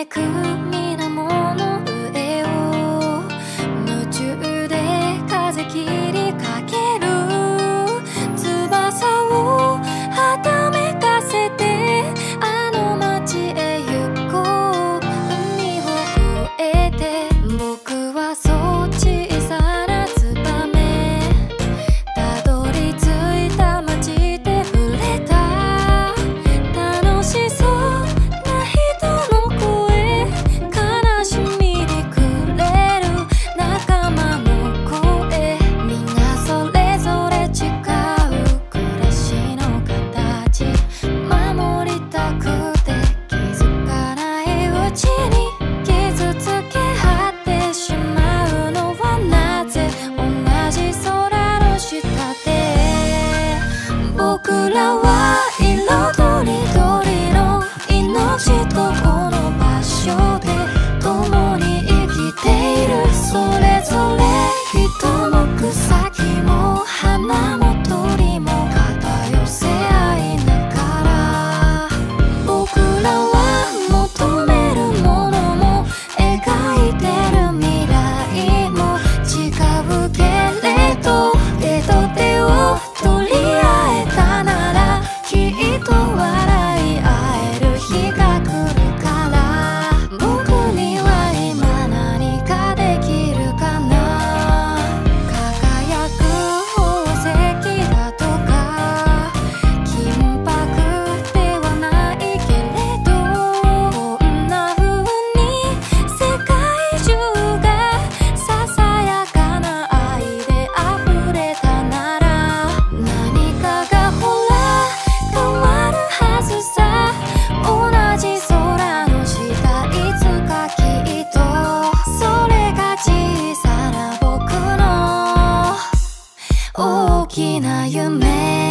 めく水面の上を夢中で風切りかける翼をはためかせてあの街へ行こう海を越えて僕はそう小さなツバメたどり着いた街で触れた楽しそうな人の声悲しみにくれる仲間の声みんなそれぞれ違う暮らしの形守りたくて気づかないうちに傷つけ合ってしまうのはなぜ同じ空の下で僕らは色とりどりの命とこの場所で共に生きているそれぞれ人も草木も花も鳥も肩寄せ合いながら僕らは求めるものも描いてる未来も違うけれど手と手を取り合えたならきっと笑い合える日が来るから僕には今何かできるかな輝く宝石だとか金箔ではないけれどこんな風に世界中がささやかな愛で溢れたなら何かがほら変わるはずさ同じ空の下いつかきっとそれが小さな僕の大きな夢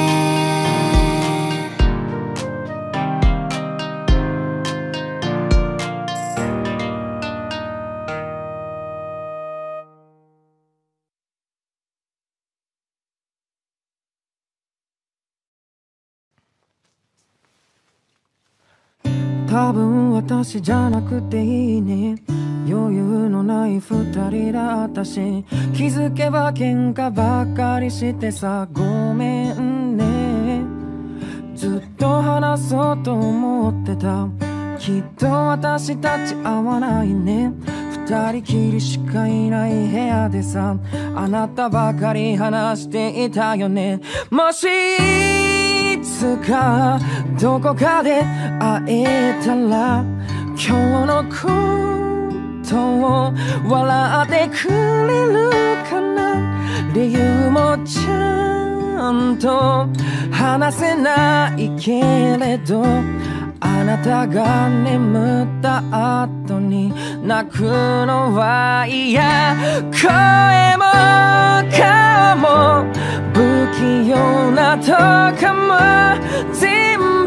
多分私じゃなくていいね余裕のない二人だったし気づけば喧嘩ばっかりしてさごめんねずっと話そうと思ってたきっと私たち合わないね二人きりしかいない部屋でさあなたばかり話していたよねもしいつかどこかで会えたら今日のことを笑ってくれるかな理由もちゃんと話せないけれどあなたが眠った後に泣くのは嫌声も顔も不器用なとかも全部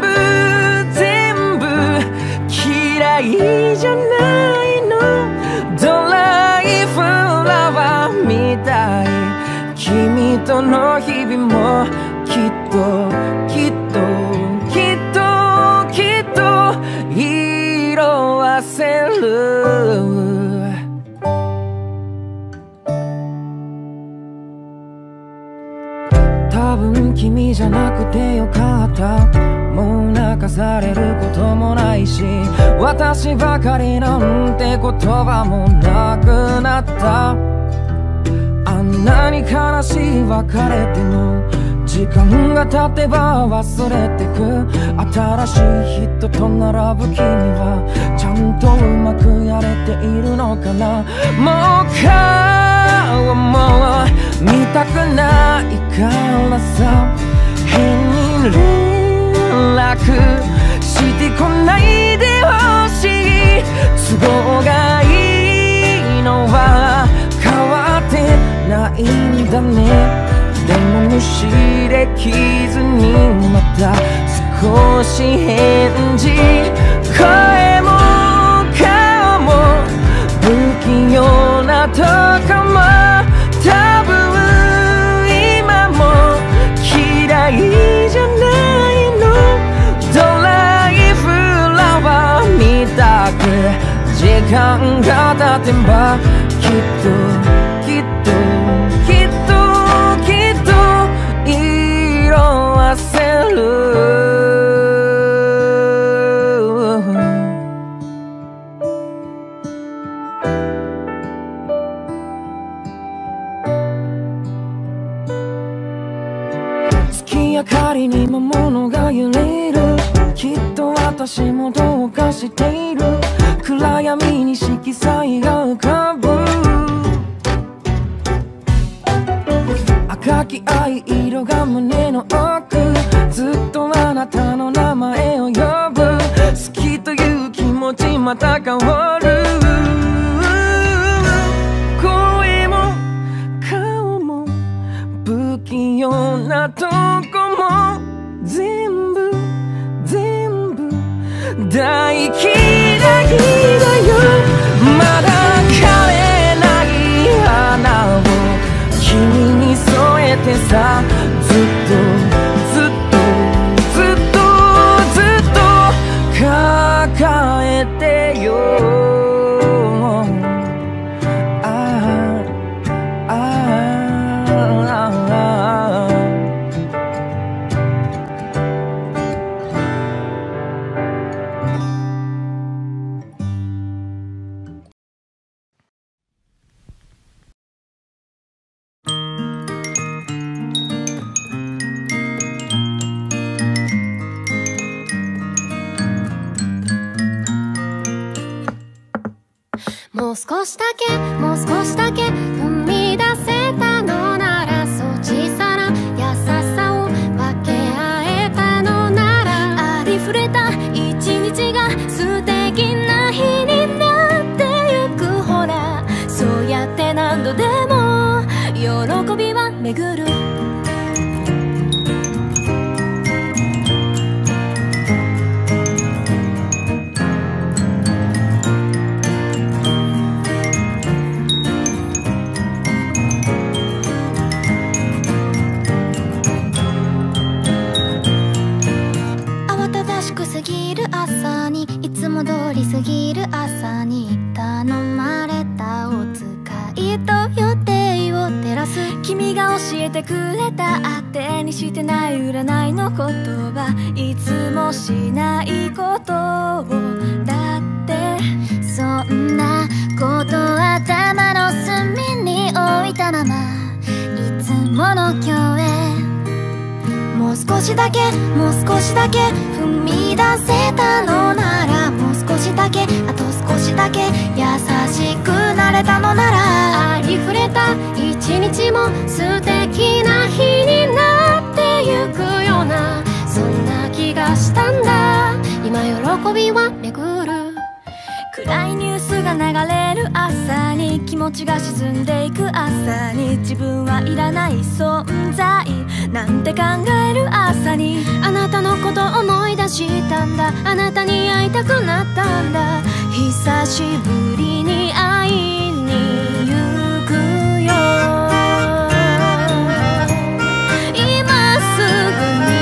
嫌いじゃないのドライフラワーみたい君との日々もきっと色あせる多分君じゃなくてよかったもう泣かされることもないし私ばかりなんて言葉もなくなったあんなに悲しい別れても時間が経てば忘れてく新しい人と並ぶ君はちゃんとうまくやれているのかなもう顔も見たくないからさ変に連絡してこないでほしい都合がいいのは変わってないんだねでも無視できずにまた少し返事声も顔も不器用なとこも多分今も嫌いじゃないのドライフラワーみたく間が経てばきっときっときっときっと色あせる月明かりに魔物が揺れるきっと私もどうかしている暗闇に色彩が浮かぶ赤き愛色が胸の奥ずっとあなたの名前を呼ぶ好きという気持ちまた変わる声も顔も不器用なとこも全部全部大嫌いだよまだ枯れない花を君に添えてさずっとずっとずっとずっと抱えてよもう少しだけもう少しだけ踏み出せたのならそう小さな優しさを分け合えたのならありふれた一日が素敵な日になってゆくほらそうやって何度でも喜びは巡る過ぎる朝にいつも通り過ぎる朝に頼まれたお使いと予定を照らす君が教えてくれた当てにしてない占いの言葉いつもしないことをだってそんなこと頭の隅に置いたままいつもの今日へもう少しだけもう少しだけ踏み出せたのならもう少しだけあと少しだけ優しくなれたのならありふれた一日も素敵な日になってゆくようなそんな気がしたんだ今喜びは巡る暗いニュースが流れる朝に気持ちが沈んでいく朝に自分はいらない存在なんて考える朝にあなたのこと思い出したんだあなたに会いたくなったんだ久しぶりに会いに行くよ今すぐに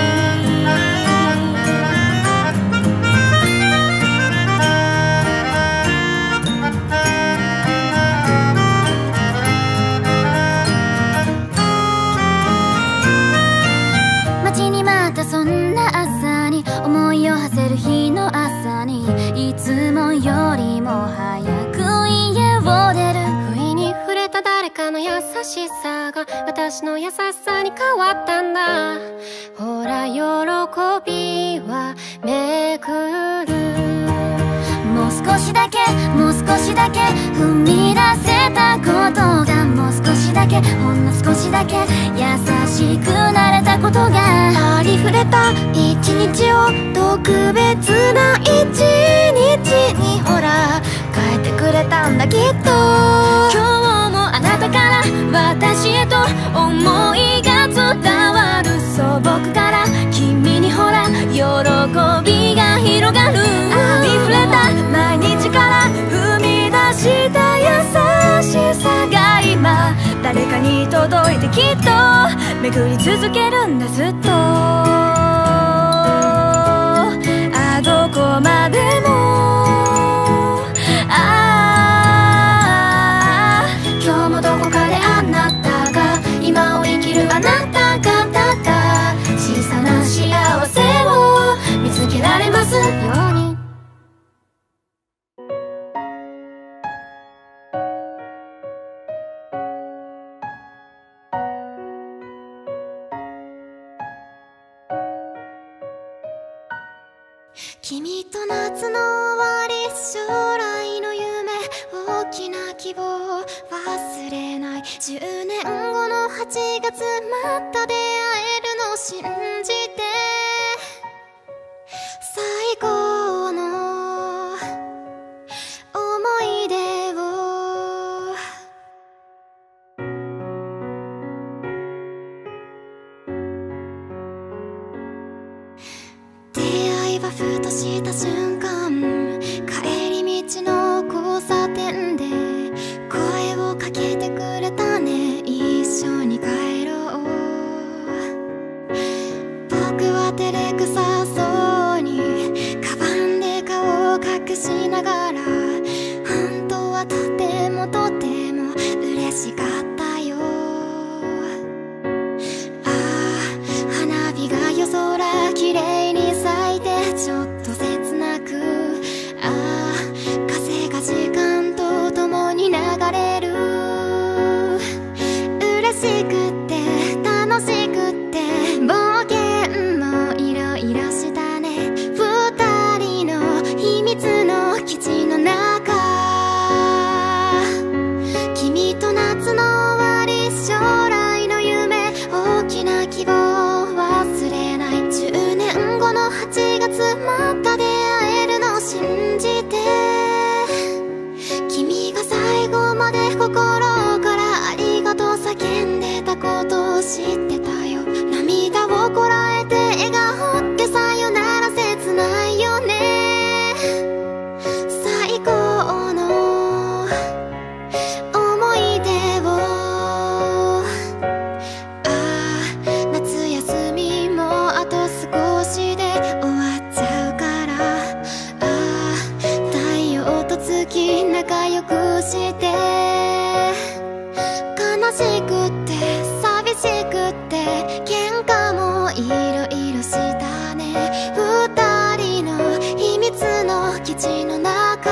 そんな朝に思いを馳せる日の朝にいつもよりも早く家を出る不意に触れた誰かの優しさが私の優しさに変わったんだほら喜びはめくるもう少しだけもう少しだけ踏み出せたことがもう少しだけほんの少しだけ優しくなれたことがありふれた一日を特別な一日にほら変えてくれたんだきっと今日もあなたから私へと思いが伝わるそう僕から君にほら喜びが広がるありふれた毎日から踏み出した優しさが今誰かに届いてきっと巡り続けるんだずっとどこまでも君と夏の終わり、将来の夢、大きな希望を忘れない。10年後の8月、また出会えるの信じて、最高の思い出を。出会いはふとした瞬間、帰り道の交差点で声をかけてくれたね。一緒に帰ろう。僕は照れくさそうにカバンで顔を隠しながら、本当はとてもとても嬉しかったよ。ああ、花火が夜空きれいに咲いてちょっと切なく、ああ、風が時間とともに流れる。嬉しくって楽しくって冒険もいろいろしたね。二人の秘密の基地の中、君と夏の終わり、将来の夢、大きな希望を忘れない。10年後の8月、また出会えるの信じて、君が最後まで心からありがとう叫んでたことを知ってたよ。涙をこらえて笑顔ってさよなら切ないよね。最高の思い出を。ああ、夏休みもあと少しで終わっちゃうから、ああ、太陽と月仲良くして、悲しくって寂しくって喧嘩もいろいろしたね。二人の秘密の基地の中、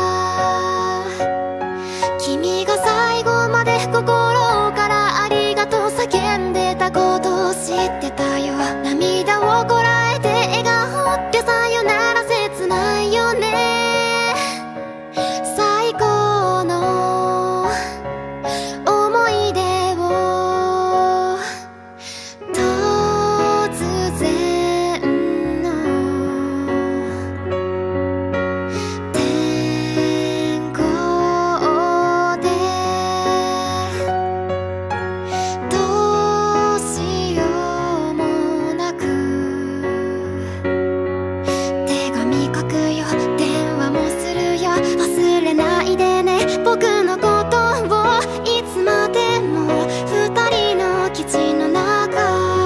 君が最後まで心からありがとう叫んでたことを知ってたよ。涙をこらえて笑顔ってさよなら切ないよね。最高の思い出を。突然の天候でどうしようもなく手紙書くよ、電話もするよ。忘れないでね、僕のことを。いつまでも二人の基地の中、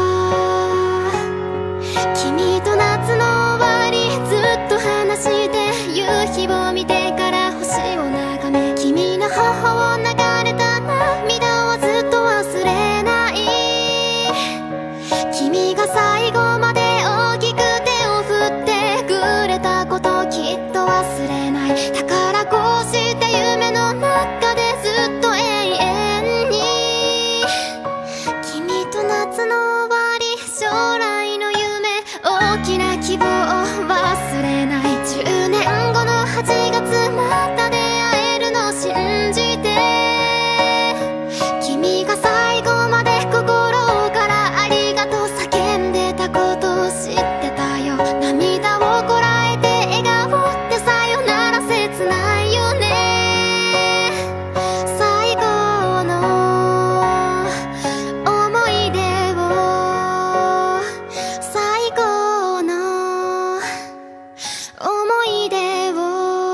君と夏の終わり、ずっと話して夕日を見てから星を眺め、君の頬を流れた涙をずっと忘れない。君が最後まで大きく手を振ってくれたこと、きっと忘れない。だからこうして夢の中でずっと永遠に、君と夏の終わり、将来の夢、大きな希望を忘れない。10年後の8月、また出会えるの信じて、君が最後まで心からありがとう叫んでたことを知ってたよ。涙をこらえて笑顔ってさよなら切ないよね。最高の思い出を。最高の思い出を。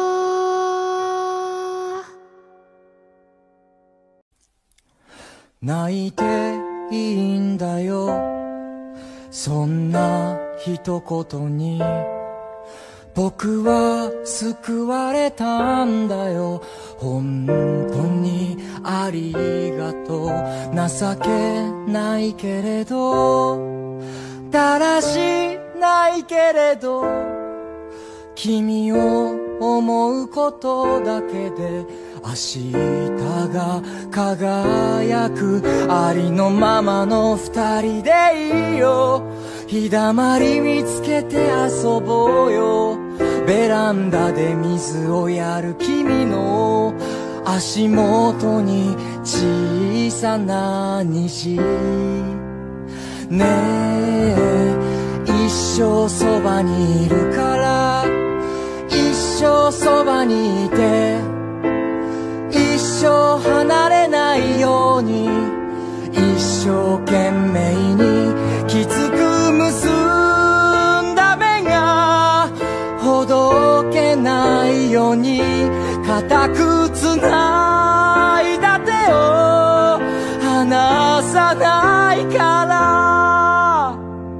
泣いていいんだよ、そんな一言に僕は救われたんだよ。本当にありがとう。情けないけれど、だらしないけれど、君を思うことだけで明日が輝く。ありのままの二人でいいよ。 日だまり見つけて遊ぼうよ。ベランダで水をやる君の足元に小さな虹。ねえ一生そばにいるから一生そばにいて、一生離れないように一生懸命にきつく結んだ目がほどけないように固くつないだ手を離さないから。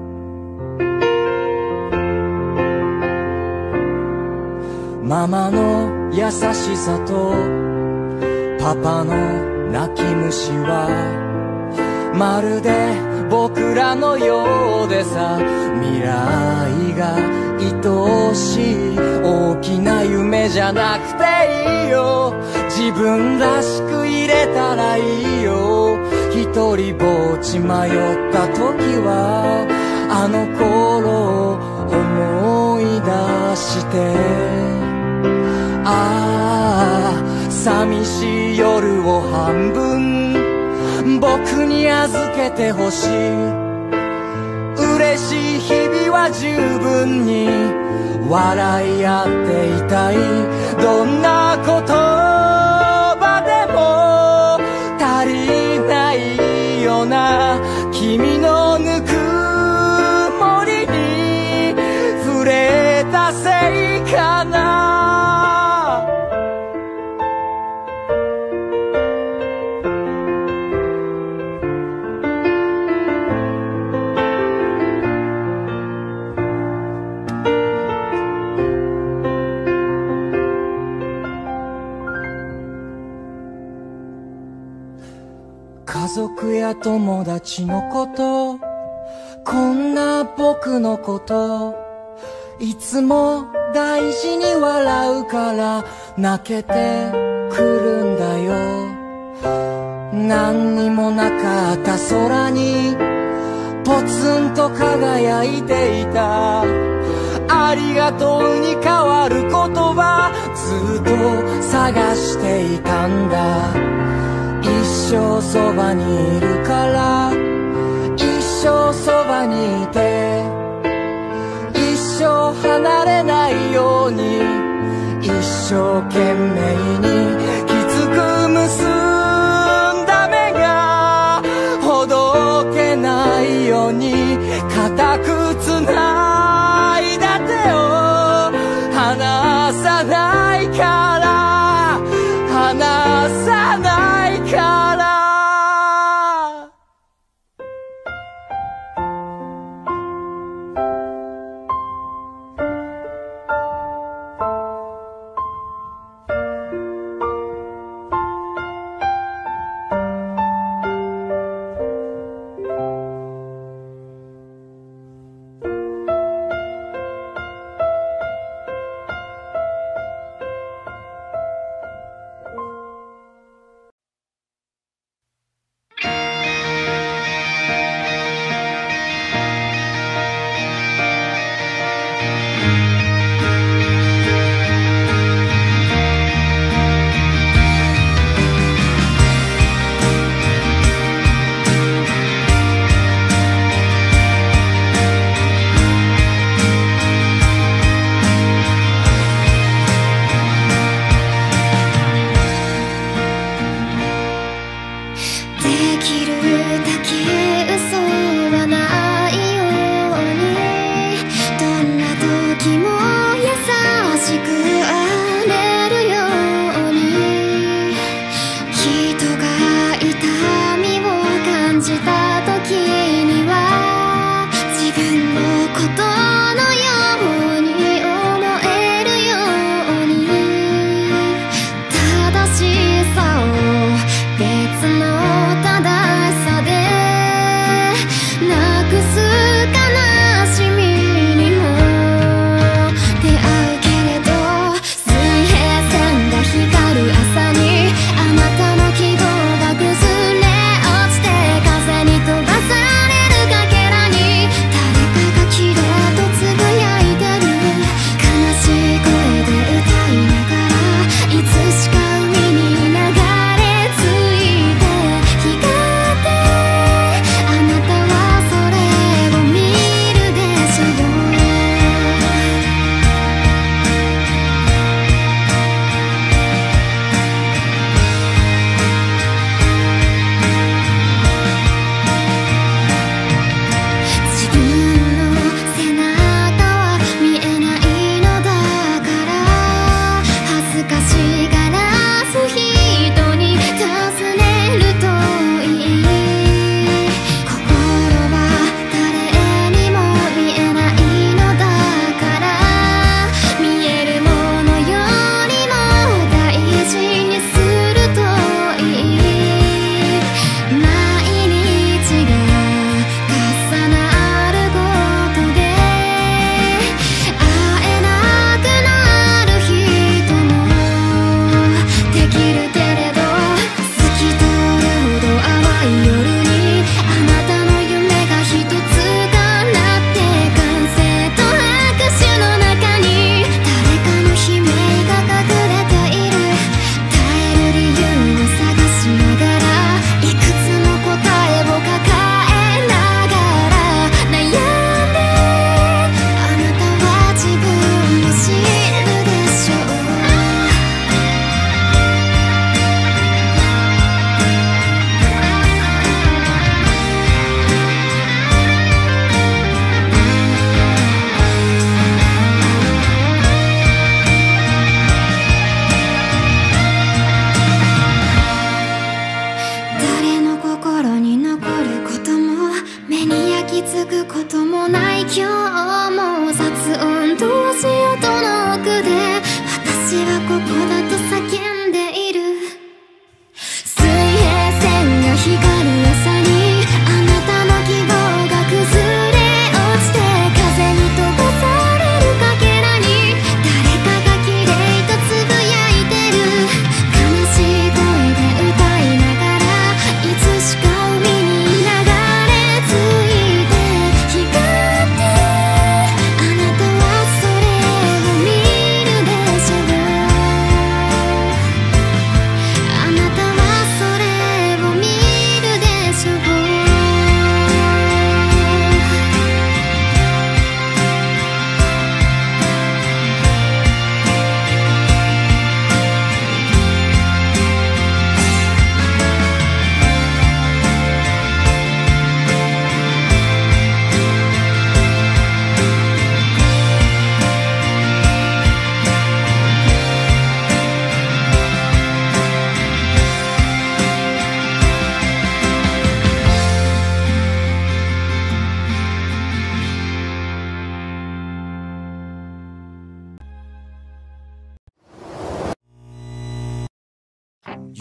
ママの優しさとパパの泣き虫はまるで僕らのようでさ、未来が愛しい大きな夢じゃなくていいよ。自分らしく入れたらいいよ。一人ぼっち迷った時はあの頃を思い出して、ああ寂しい夜を半分僕に預けてほしい。嬉しい日々は十分に笑い合っていたい。どんな言葉でも足りないような君のぬくもりに触れたせいかな。家族や友達のこと、こんな僕のこと、いつも大事に笑うから泣けてくるんだよ。何にもなかった空にポツンと輝いていた。ありがとうに変わる言葉ずっと探していたんだ。一生そばにいるから一生そばにいて、一生離れないように一生懸命にきつく結んだ目がほどけないように固くつないだ手を離さないから、離さないから。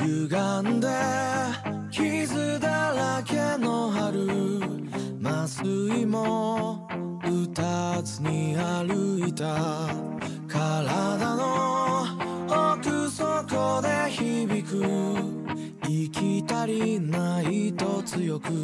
歪んで傷だらけの春、麻酔も打たずに歩いた。体の奥底で響く息足りないと強く、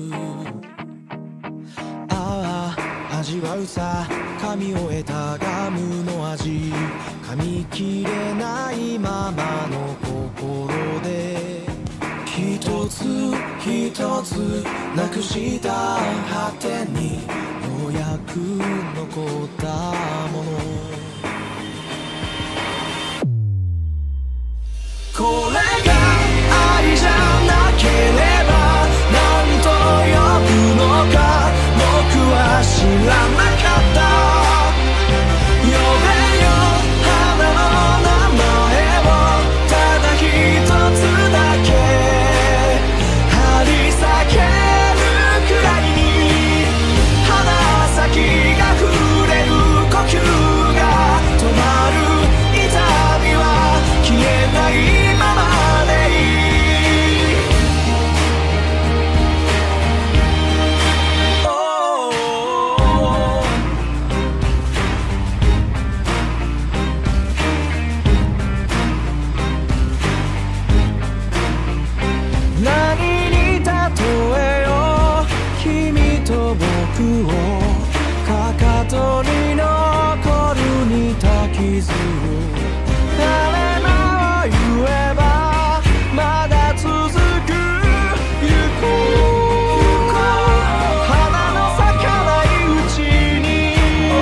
ああ味わうさ噛み終えたガムの味、噛み切れないままの心で一つ一つなくした果てにようやく残ったもの、これが愛じゃなければ何と呼ぶのか僕は知らなかった。呼べよ花の名前をただ一つだけ張り裂けるくらいに、鼻先が触れる呼吸が止まる痛みは消えないままでいい。かかとに残る似た傷を誰も言えばまだ続く、行こう花の咲かないうちに、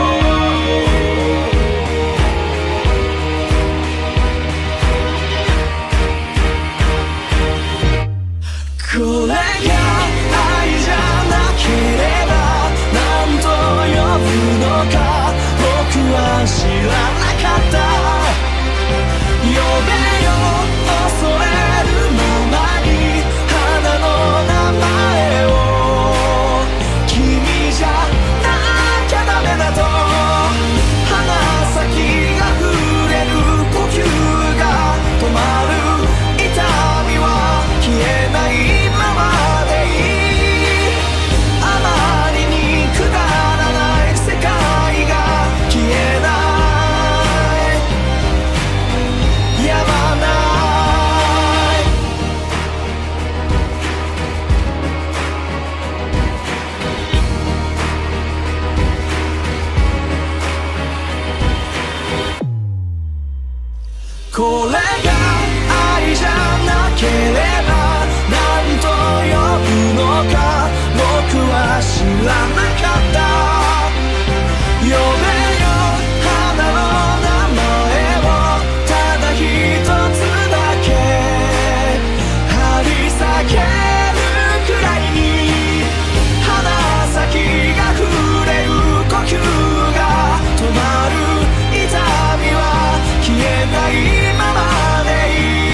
これが愛じゃなければ何と呼ぶのか僕は知らなかった。呼べよ恐れるままに花の名前を、君じゃなきゃダメだと鼻先が触れる呼吸が止まる痛みは消えないままでいい。あまりにくだらない世界が消えないやまない。これが愛じゃなければ何と呼ぶのか僕は知らなかった。呼べよ花の名前をただ一つだけ張り裂けるくらいに、鼻先が触れる呼吸が止まる痛みは消えないままでいい。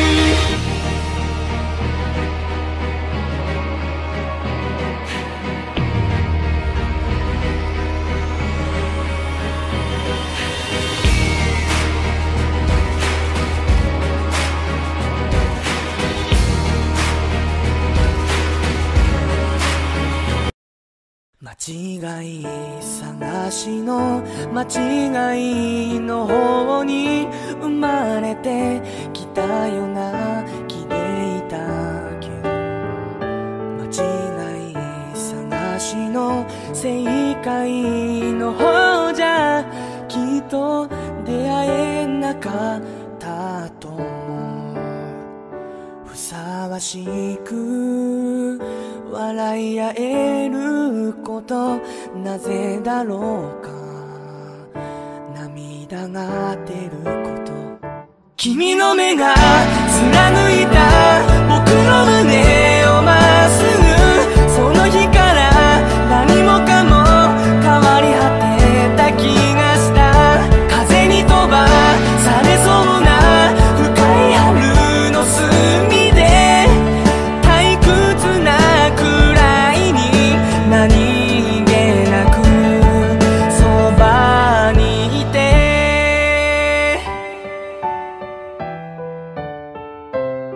間違い探しの間違いの方に生まれてきたような気でいたけど、間違い探しの正解の方じゃきっと出会えなかったと思う。ふさわしく笑い合えることなぜだろうか、涙が出ること、君の目が貫いた僕の胸をまっすぐ、その日から何もかも変わり果てた気がした。風に飛ばされそうな深い春の隅で退屈なくらいに何気なくそばにいて、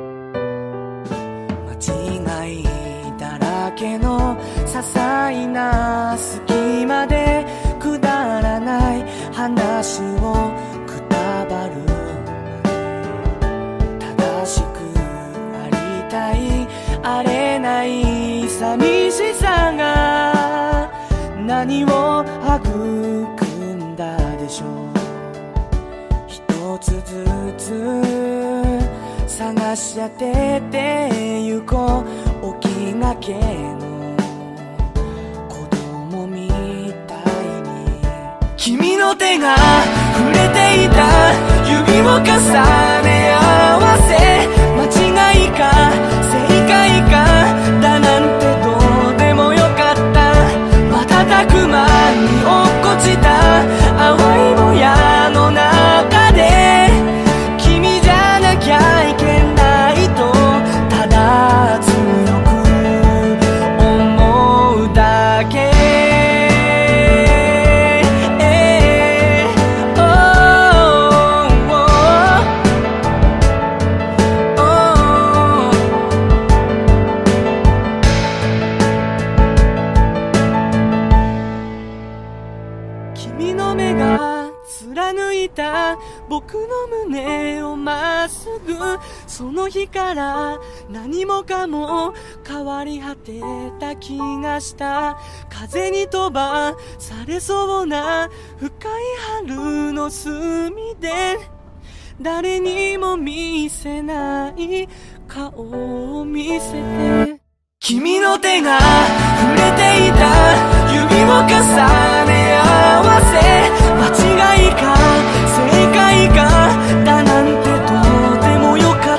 話をくたばる。正しくありたいあれない寂しさが何を育んだでしょう。一つずつ探し当ててゆこう。起きがけの子供みたいに君の手が触れていた指を重ね合わせ、間違いか正解かだなんてどうでもよかった。瞬く間に落っこちた淡いもやの中で君じゃなきゃいけないとただ強く思うだけ。君の目が貫いた僕の胸をまっすぐ、その日から何もかも変わり果てた気がした。風に飛ばされそうな深い春の隅で誰にも見せない顔を見せて、君の手が触れていた指を重ね合わせ、間違いか正解かだなんてどうでもよかった。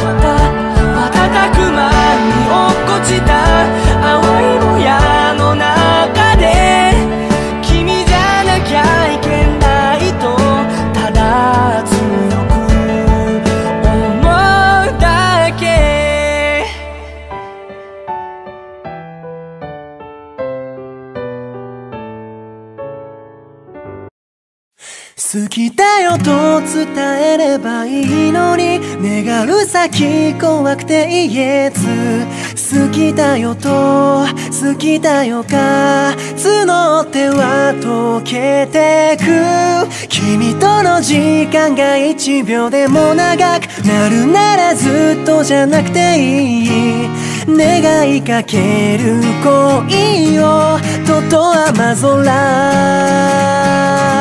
瞬く間に落っこちた淡いもやの中で君じゃなきゃいけないとただ強く思うだけ。好きだよと伝えればいいのに、願う先怖くて言えず、好きだよと好きだよが募っては溶けてく。君との時間が1秒でも長くなるならずっとじゃなくていい。願いかける恋をとと雨空。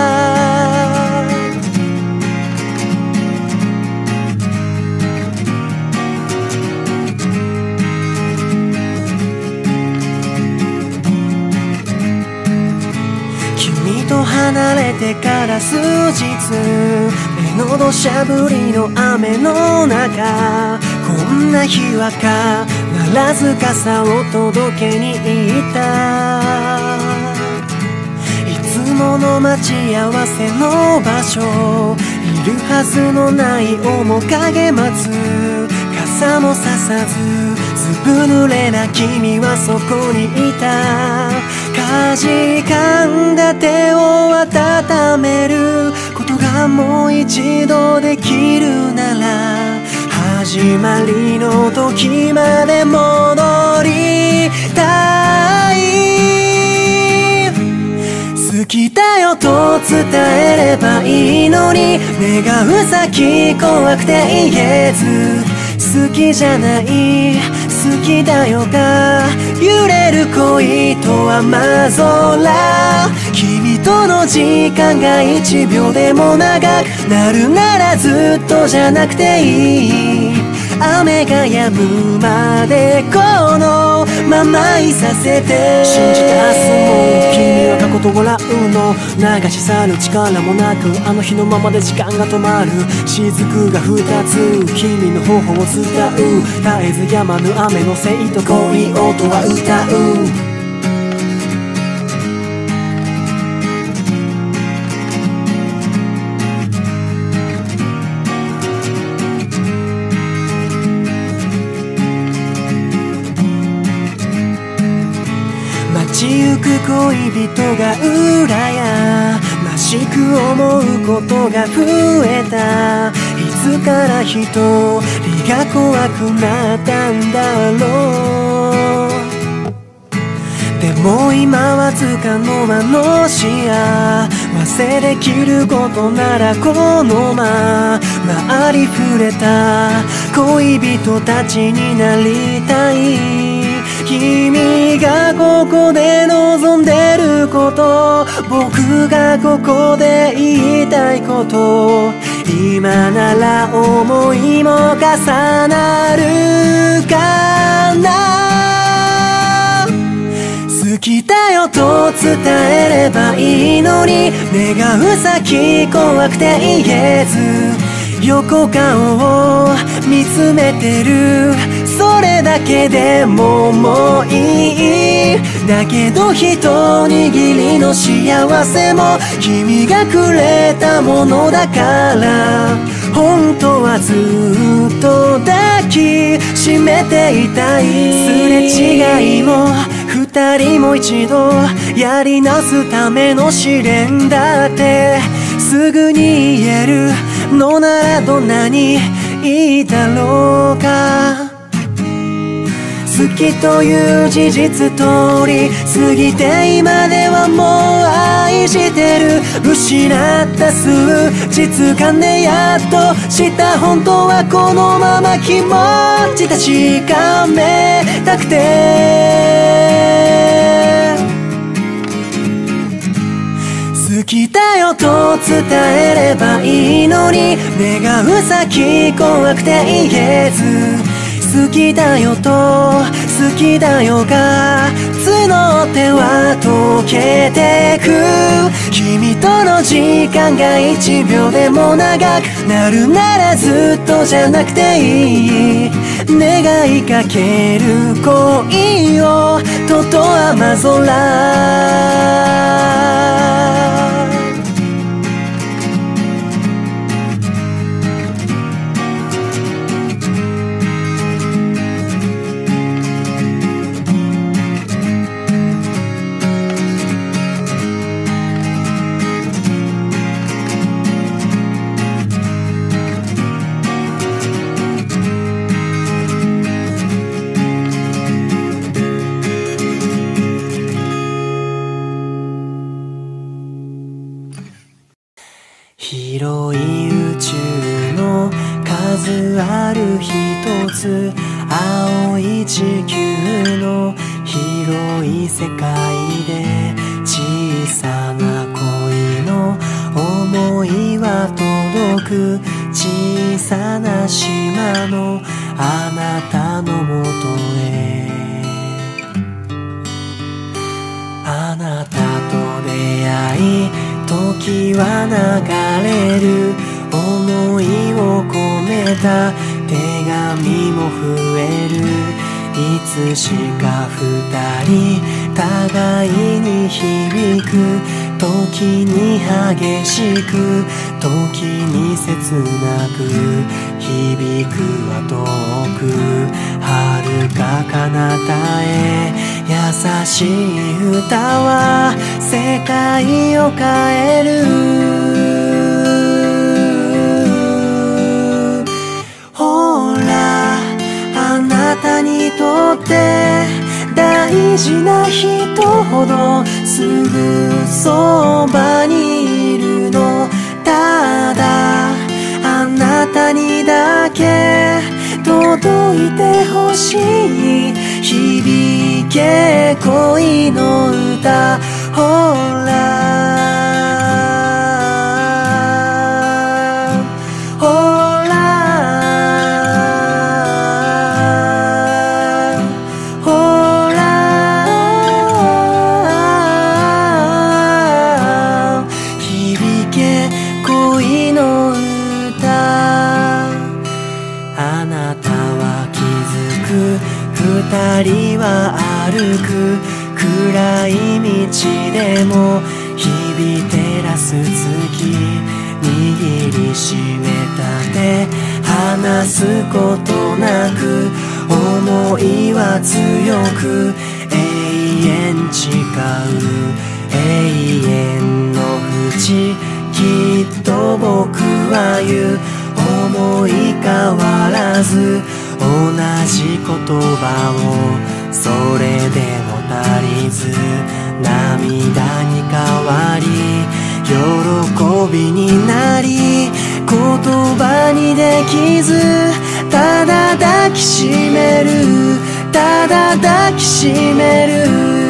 君と離れてから数日、目の土砂降りの雨の中、こんな日は必ず傘を届けに行った。いつもの待ち合わせの場所、いるはずのない面影待つ。傘もささずずぶ濡れな君はそこにいた。かじかんだ手を温めることがもう一度できるなら、始まりの時まで戻りたい。好きだよと伝えればいいのに、願う先怖くて言えず、好きじゃない好きだよが揺れる恋と雨空。君との時間が1秒でも長くなるならずっとじゃなくていい。雨が止むまでこのままいさせて、信じた明日も君は過去と笑うの、流し去る力もなくあの日のままで時間が止まる。雫が2つ君の頬を伝う、絶えず止まぬ雨のせいと恋をとは歌う。街行く恋人が羨ましく思うことが増えた。いつから一人が怖くなったんだろう。でも今はつかの間の視野、 忘れきることならこのままありふれた恋人たちになりたい。君がここで望んでること、僕がここで言いたいこと、今なら思いも重なるかな。好きだよと伝えればいいのに、願う先怖くて言えず横顔を見つめてる。それだけでももういい。だけど一握りの幸せも君がくれたものだから、本当はずっと抱きしめていたい。すれ違いも二人も一度やり直すための試練だってすぐに言えるのならどんなにいいだろうか。好きという事実通り過ぎて今ではもう愛してる。失った数日間でやっと知った本当はこのまま気持ち確かめたくて。好きだよと伝えればいいのに、願う先怖くて言えず、好きだよと好きだよが募っては溶けてく。君との時間が1秒でも長くなるならずっとじゃなくていい。願いかける恋をとと雨空。広い宇宙の数ある一つ、青い地球の広い世界で小さな恋の想いは届く。小さな島のあなたのもとへ、あなたと出会い時は流れる。思いを込めた手紙も増える。いつしか二人互いに響く。時に激しく時に切なく響くは遠く遥か彼方へ。優しい歌は世界を変える。ほらあなたにとって大事な人ほどすぐそばにいるの。ただあなたにだけ届いてほしい。響け恋の歌。ほら二人は歩く暗い道でも日々照らす月。握りしめた手離すことなく思いは強く永遠誓う永遠の淵。きっと僕は言う思い変わらず同じ言葉をそれでも足りず涙に変わり喜喜びになり言葉にできずただ抱きしめるただ抱きしめる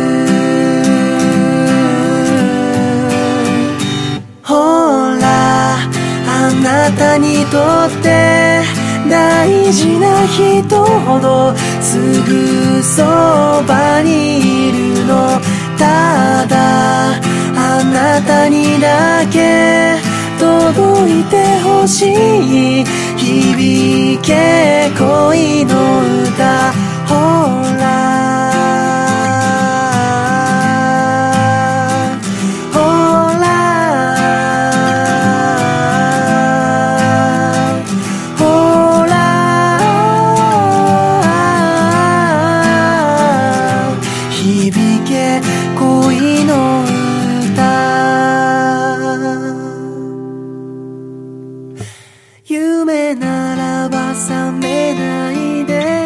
ほらあなたにとって大事な人ほどすぐそばにいるのただあなたにだけ届いてほしい響け恋の歌ほら夢ならば覚めないで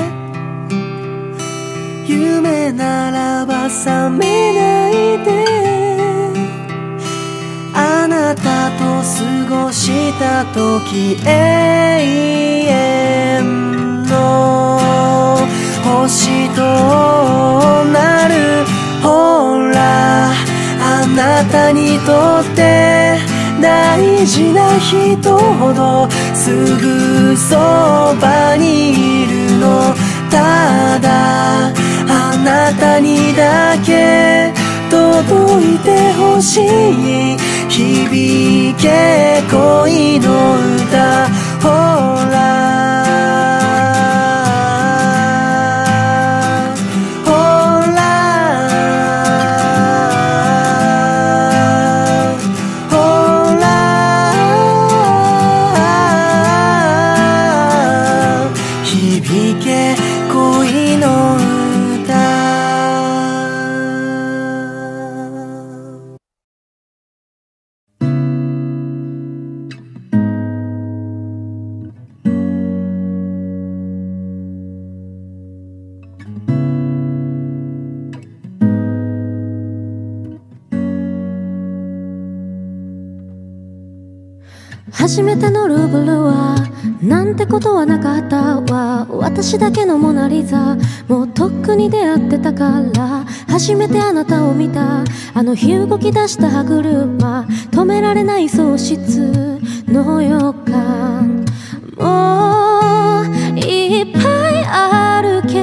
夢ならば覚めないであなたと過ごした時永遠の星となるほらあなたにとって大事な人ほどすぐそばにいるのただあなたにだけ届いてほしい響け恋の歌ほら初めてのルーブルはなんてことはなかったわ私だけのモナリザもうとっくに出会ってたから初めてあなたを見たあの日動き出した歯車止められない喪失の予感もういっぱいあるけ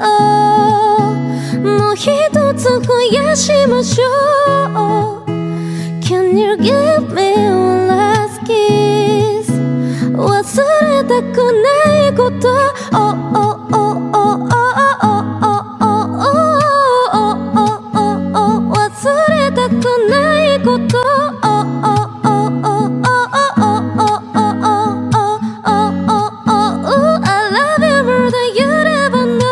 どもう一つ増やしましょう Can you give me one last kiss 忘れたくないこと忘れたくないことI love you more than you ever know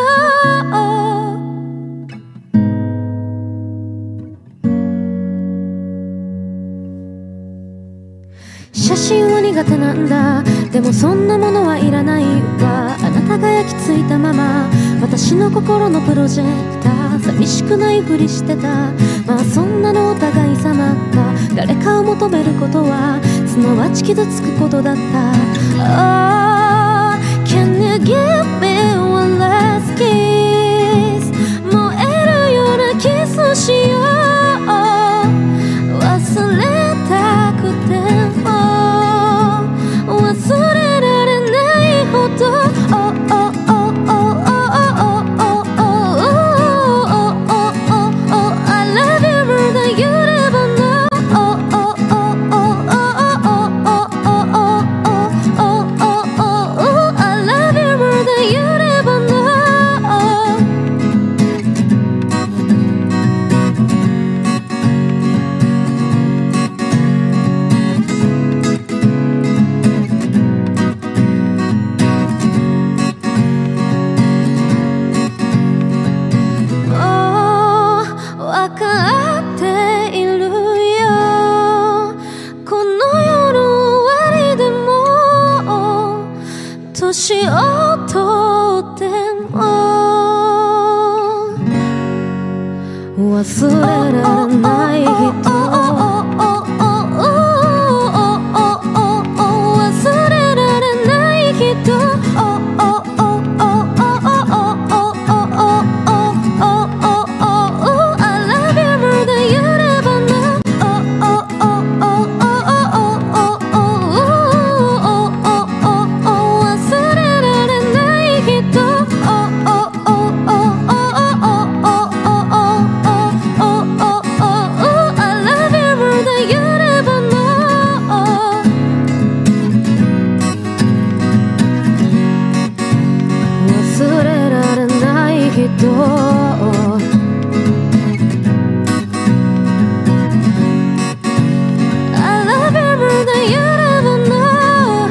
写真は苦手なんだでもそんなものはいらないわあなたが焼き付いたまま私の心のプロジェクター寂しくないふりしてたまあそんなのお互い様か誰かを求めることはすなわち傷つくことだった、oh, Can you give me one last kiss 燃えるようなキスしよう忘れたくても忘れられないほどI love you more than you ever know I love you more than you ever know わかっているよこの夜終わりでも年を取っても忘れられない人どI love everything you never know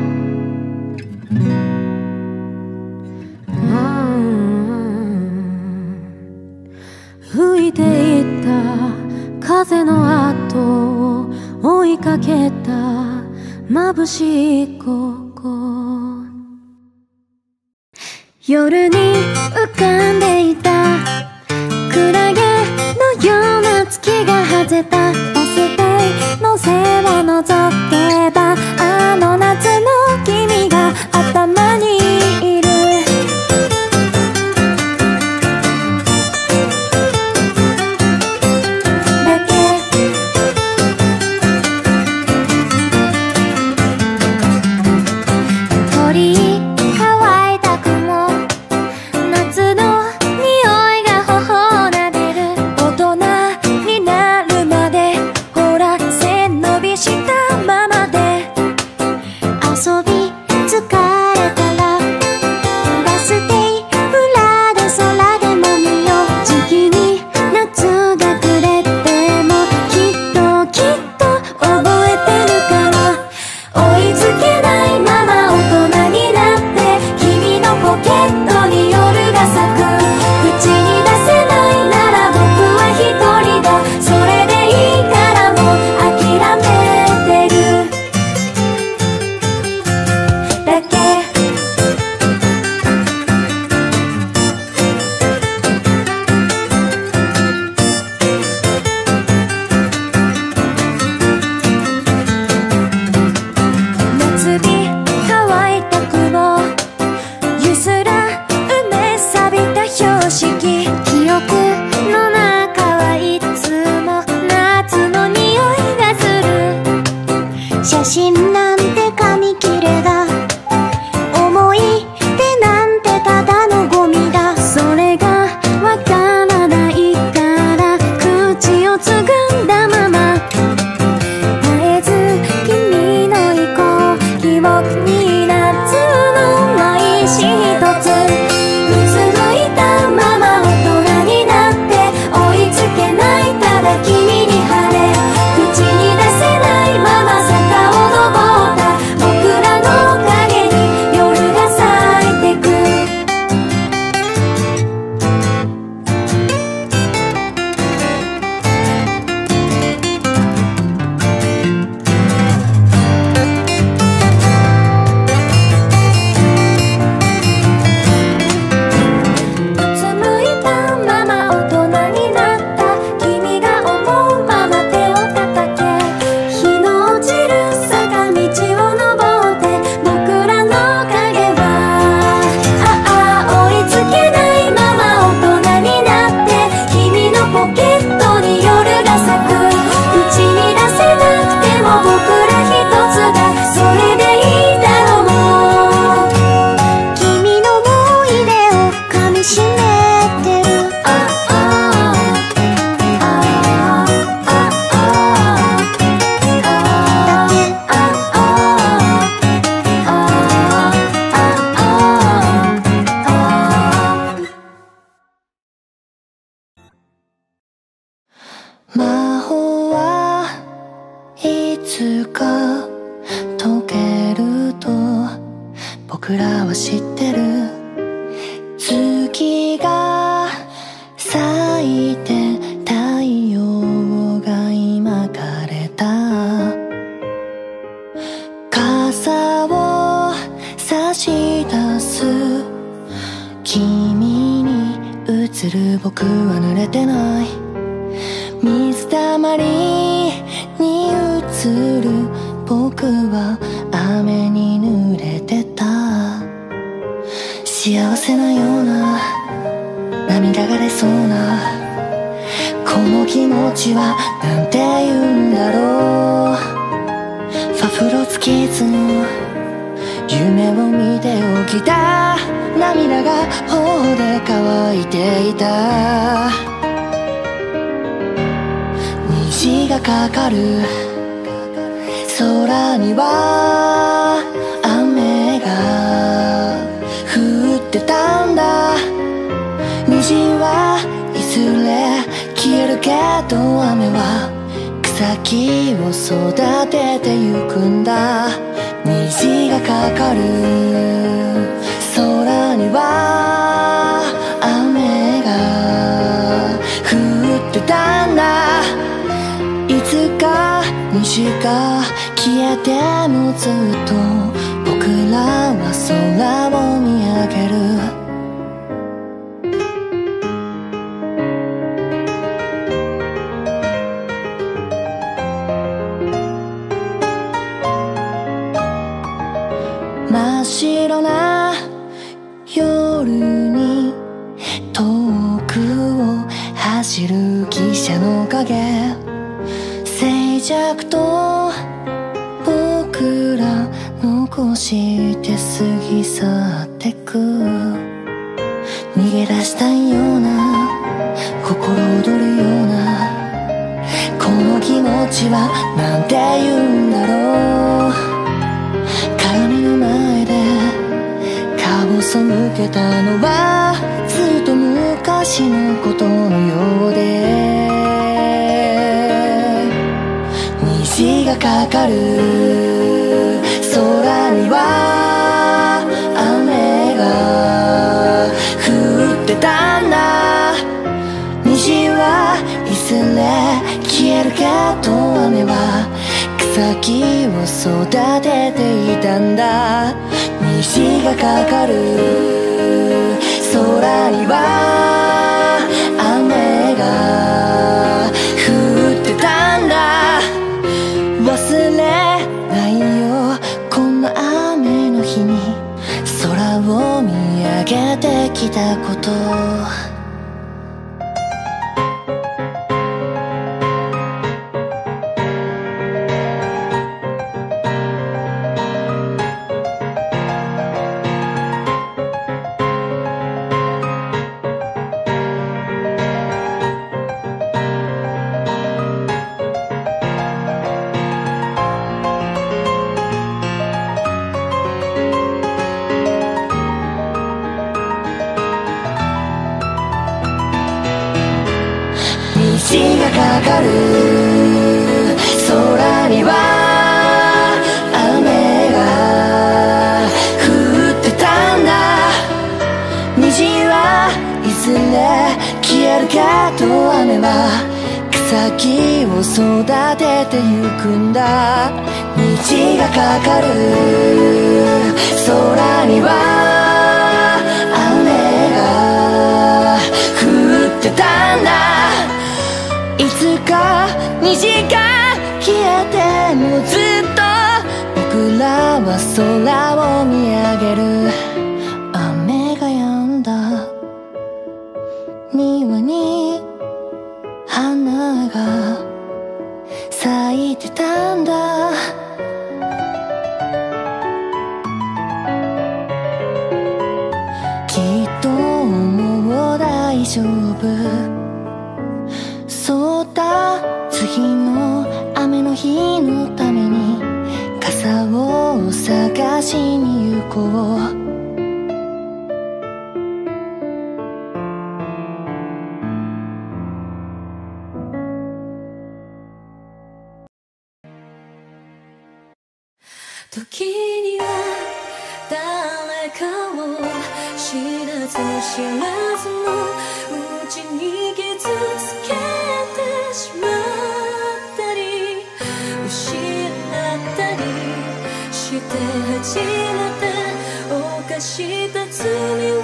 吹いていった風の後を追いかけた眩しいここ夜に浮かんでいたクラゲのような月が外れたバス停の背を覗けばあの夏の君が頭にいるだけ鳥居乾いた雲夏の匂いが頬を撫でる大人になるまでほら背伸びしたままで遊び疲れたらバス停裏で空でも見よう時期に夏がくれてもきっときっと覚えてるから追いつけないまま大人になって君のポケットに夜が咲く口に出せないなら僕は一人だそれでいいからもう諦めてるだけ夏日乾いた雲ゆすら埋め錆びた標識記憶の中はいつも夏の匂いがする写真なんて紙切れだ思い出なんてただのゴミだそれがわからないから口をつぐんだまま絶えず君の意向記憶に夏のないし一つうつむいたまま大人になって追いつけないただ君に晴れ口に出せないまま坂を登った僕らの影に夜が咲いてくうつむいたまま大人になった君が思うまま手を叩け日の落ちる坂道を登って僕らの影は追いつけないまま大人になって君のポケットに夜が咲く口に出せなくても僕ら一つだそれでいいだろうもう君の思い出を噛みしめてるだけ魔法はいつか解けると僕らは知ってる月が咲いて太陽が今枯れた傘を差し出す君に映る僕は濡れてない水たまりに映る僕は雨に濡れてた幸せなような涙が出そうなこの気持ちはなんて言うんだろうファフロツキッズの夢を見て起きた涙が頬で乾いていた虹がかかる空には雨が降ってたんだ虹と雨は草木を育ててゆくんだ。虹がかかる空には雨が降ってたんだ。いつか虹が消えてもずっと僕らは空を見上げる。真っ白な夜に遠くを走る汽車の影、静寂と僕ら残して過ぎ去ってく。逃げ出したいような心躍るようなこの気持ちはなんて言うんだろう。鏡の前で顔を背けたのはずっと昔のことのようで、虹がかかる空には雨が降ってたんだ。虹はいずれ消えるけど雨は草木を育てていたんだ。虹がかかる空には雨が降ってたんだ。忘れないよこんな雨の日に空を見上げてきたこと。虹がかかる空には雨が降ってたんだ。虹はいずれ消えるけど雨は草木を育ててゆくんだ。虹がかかる空には雨が降ってたんだ。いつか虹が消えてもずっと僕らは空を見上げる。雨が止んだ庭に花が咲いてたんだ。きっともう大丈夫。そうだ次の雨の日のために傘を探しに行こう。 時には誰かを知らず知らずのうちに傷つけてしまったり失ったりして初めて犯した罪を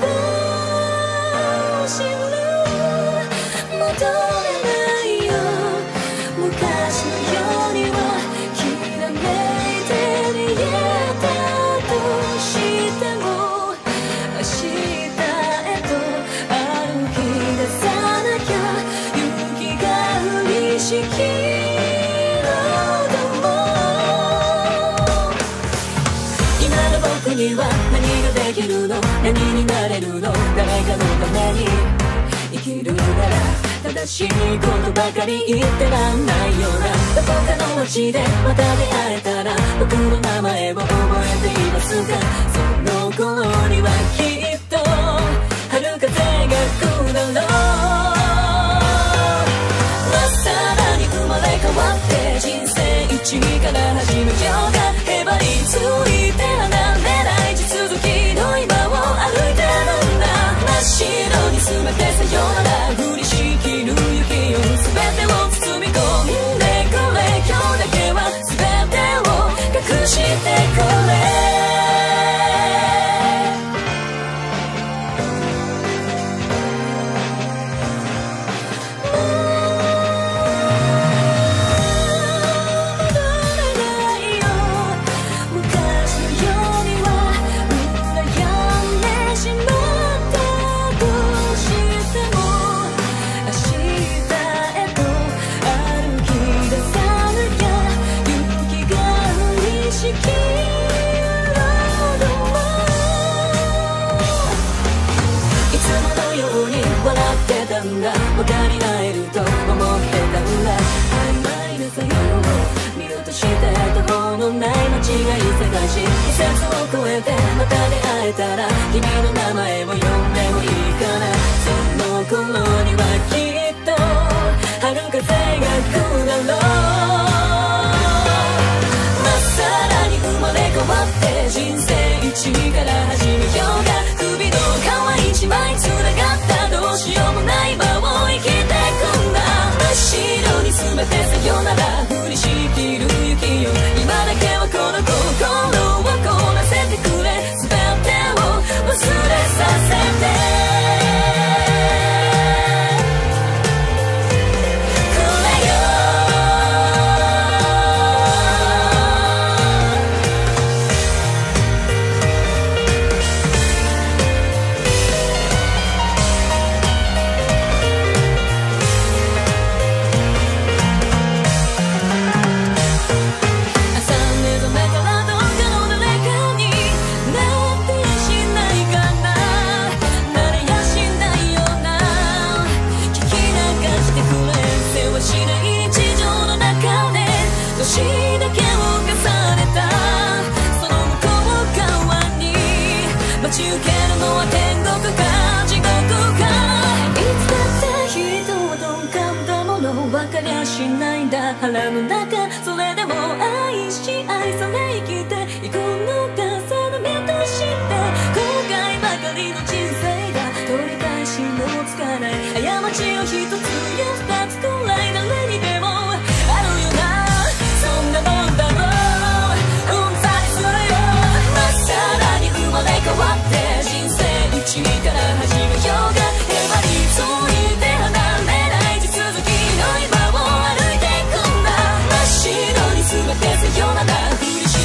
知る。戻れないよ昔のようにはきらめいて見えたとしても明日へと歩き出さなきゃ勇気が降りしきるのも今の僕には何ができるの何になれるの誰かのために生きるなら正しいことばかり言ってらんないようなどこかの街でまた出会えたら僕の名前を覚えていますか。その頃にはきっと春風が来るだろう。 人生一から始めようか。へばりついて離れない地続きの今を歩いてるんだ。真っ白に全てさよなら降りしきる雪よ全てを包み込んでくれ。今日だけは全てを隠してくれ。分かり合えると思ってたんだ。曖昧なさよを見落として途方のない間違い探し、季節を越えてまた出会えたら君の名前を呼んでもいいかな。その頃にはきっと春風が来るだろう。まっさらに生まれ変わって人生一から始めようか。首の皮一枚つながったどうしようもない場を生きてくんだ。真っ白に全てさよなら降りしきる雪よ今だけはこの心を凍らせてくれ。全てを忘れさせて年だけを重ねたその向こう側に待ち受けるのは天国か地獄か。いつだって人は鈍感だもの分かりゃしないんだ腹の中。それでも愛し愛され生きていくのか定めとして後悔ばかりの人生が取り返しのつかない過ちを一つや二つくらい誰にでもあるよな。そんなもんだろううんざりするよ。まっさらに生まれ変わって人生一から始めようか。へばりついて離れない地続きの今を歩いていくんだ。真っ白に全てさよなら降りし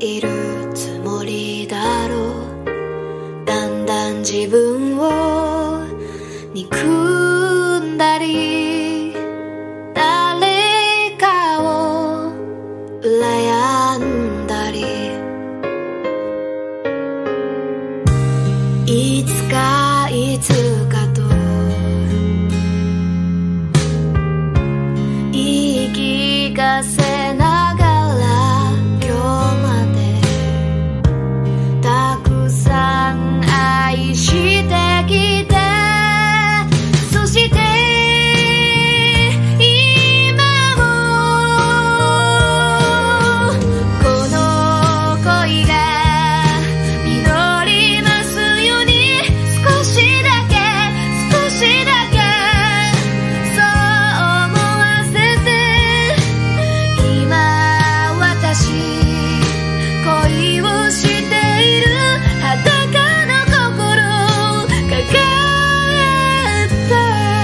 いるつもりだろう。だんだん自分を憎んだり、誰かを羨んだり、いつかいつかと言い聞かせながら今日までたくさん愛してきて、そして今もこの恋が実りますように、少しだけそう思わせて、今私恋をしている裸の心抱えて、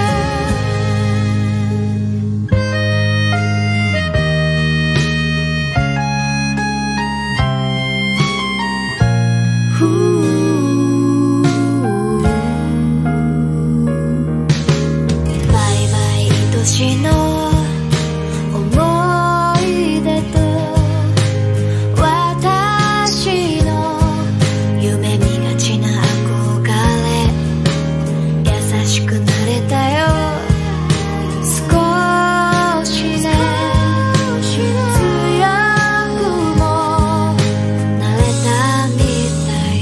バイバイ愛しの思い出と、私の夢見がちな憧れ、優しくなれたよ少しね、強くもなれたみたい。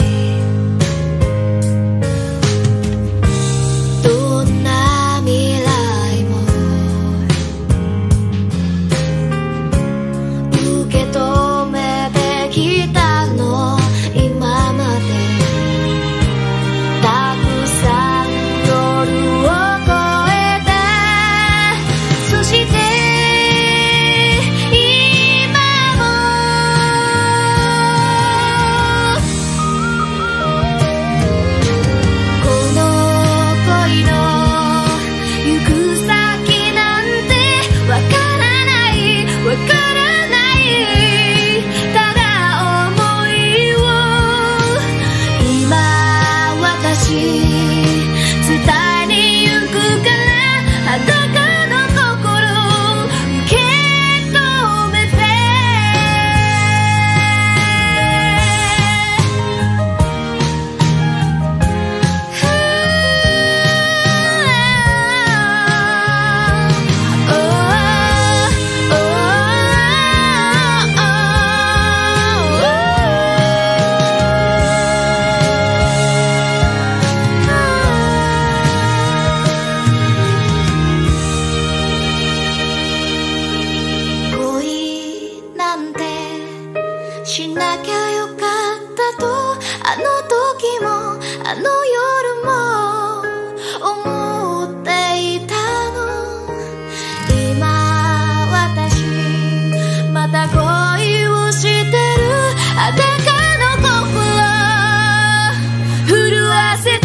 どんな未来も受け止めてきたの、今までたくさん夜を越えて、そして今もこの恋の行く先なんてわからない、ただ想いを今私伝えに行くから、裸の心受け止めて。恋なんてしなきゃよかったと、あの時もあの夜も思っていたの。今私また恋をしてる裸の心震わせて、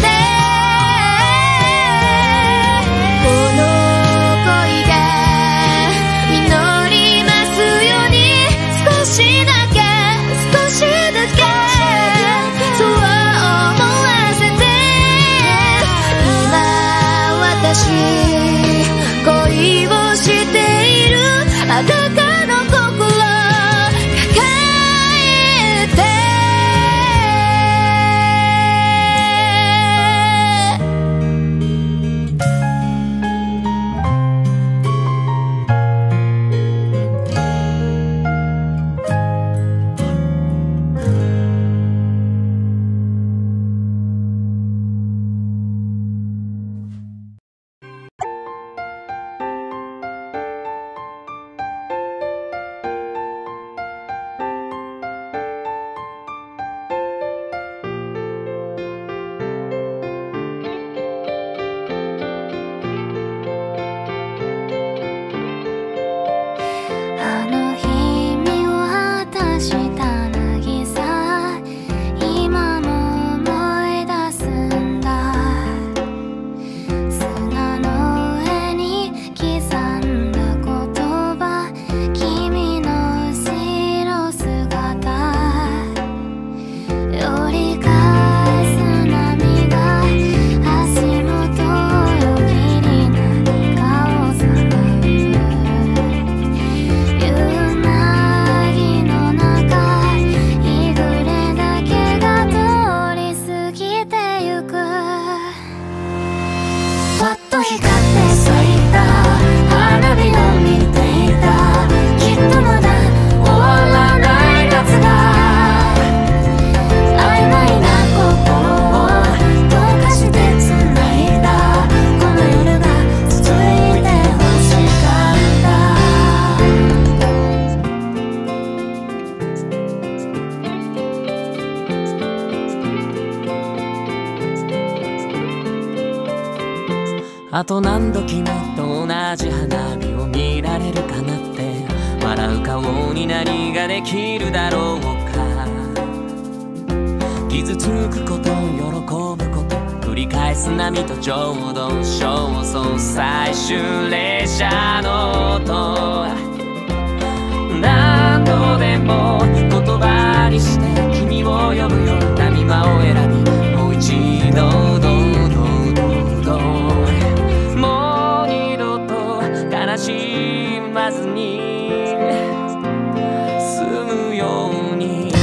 この恋が実りますように、少しだけそう思わせて、 あと何度君と同じ花火を見られるかなって、笑う顔に何ができるだろうか。傷つくこと喜ぶこと繰り返す波とちょうど焦燥最終列車の音、何度でも言葉にして君を呼ぶよ。波間を選びもう一度もう二度と悲しまずに済むように。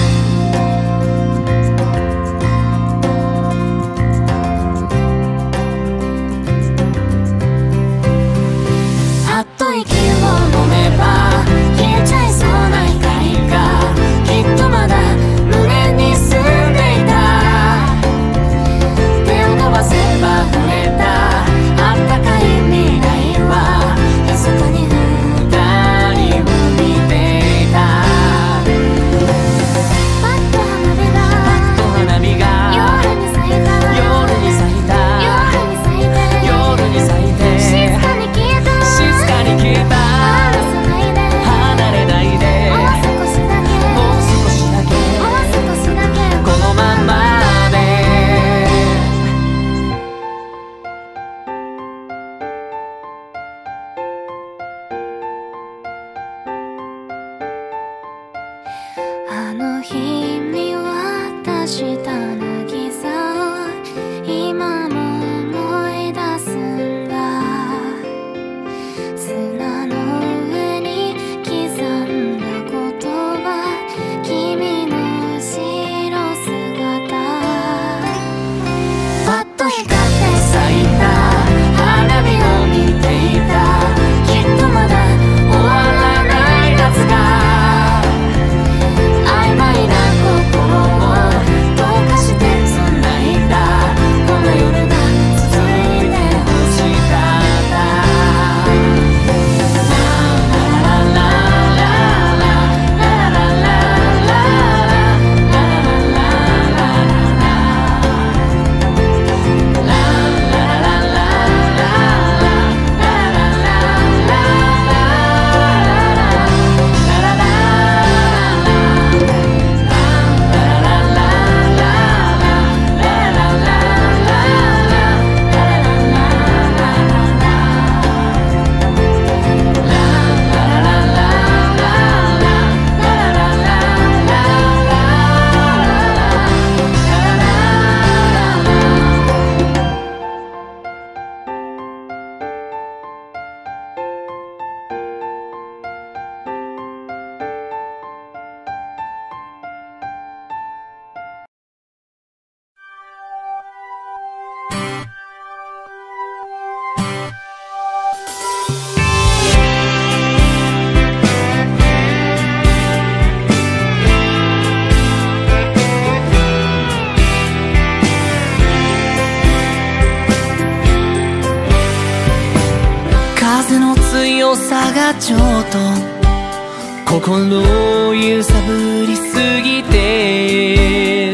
あっと息を飲めば消えちゃいそうな光がきっとまだ胸に住んでいた。手を伸ばせば触れたあったかい未来は密かに二人を見ていた。パッと花火が夜に咲いた夜に咲いた夜に咲いて静かに消えた静かに消えた。離れないでもう少しだけこのままで。あの日見渡した渚を今も思い出すんだ。砂の上に刻んだ言葉、君の後ろ姿。パッと光って咲いた花火を見ていた。きっとまだ終わらない夏が曖昧な心を溶かして繋いだ。この夜が続いて欲しかった。風の強さがちょっと心を揺さぶりすぎて、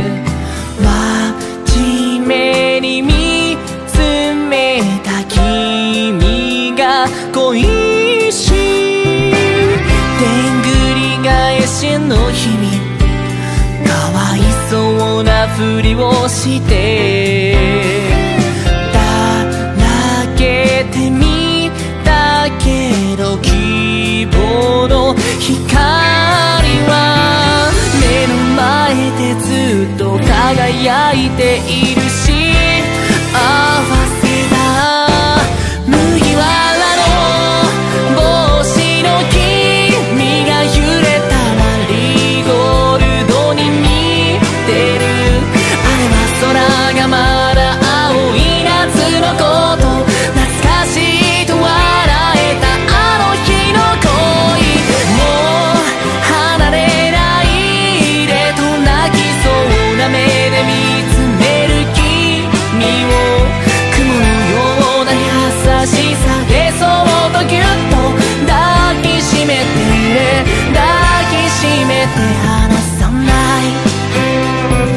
真面目に見つめた君が恋しい。でんぐり返しの日々かわいそうなふりをしてだらけてみたけど、希望の光は目の前でずっと輝いているし、合わせた麦わらの帽子の君が揺れたマリーゴールドに似てる。あれは空がまだ青い夏のこと、懐かしいと笑えたあの日の恋。もう離れないでと泣きそうな目で見つめる君を、雲のような優しさでそっとぎゅっと抱きしめて離さない。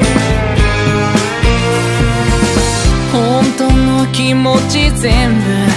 本当の気持ち全部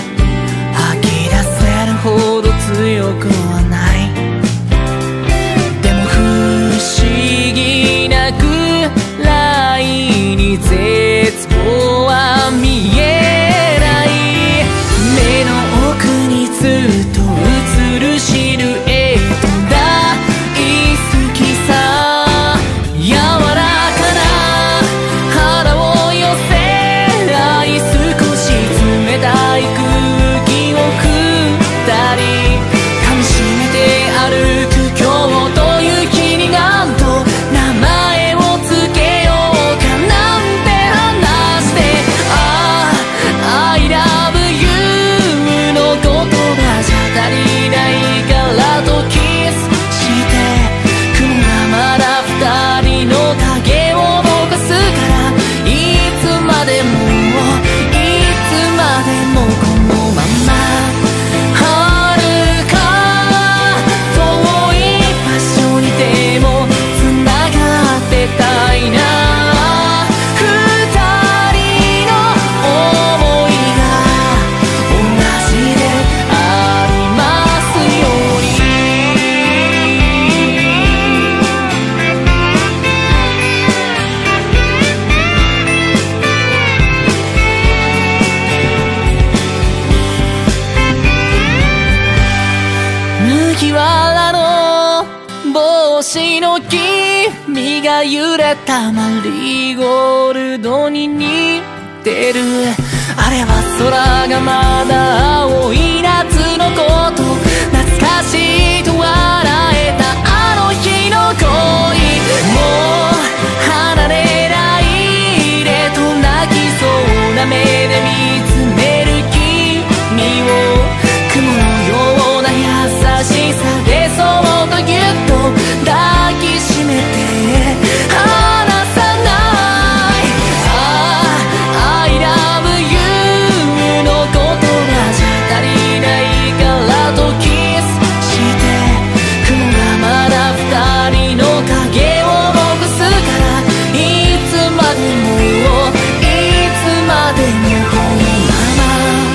君が揺れたマリーゴールドに似てる。あれは空がまだ青い夏のこと懐かしいと笑えたあの日の恋。もう離れないでと泣きそうな目で見つめる君を雲のような優しさでそっとぎゅっと抱きしめて離さない。I love you の言葉じゃ足りないからとキスして雲がまだ二人の影をぼくすからいつまでもいつまでもこのまま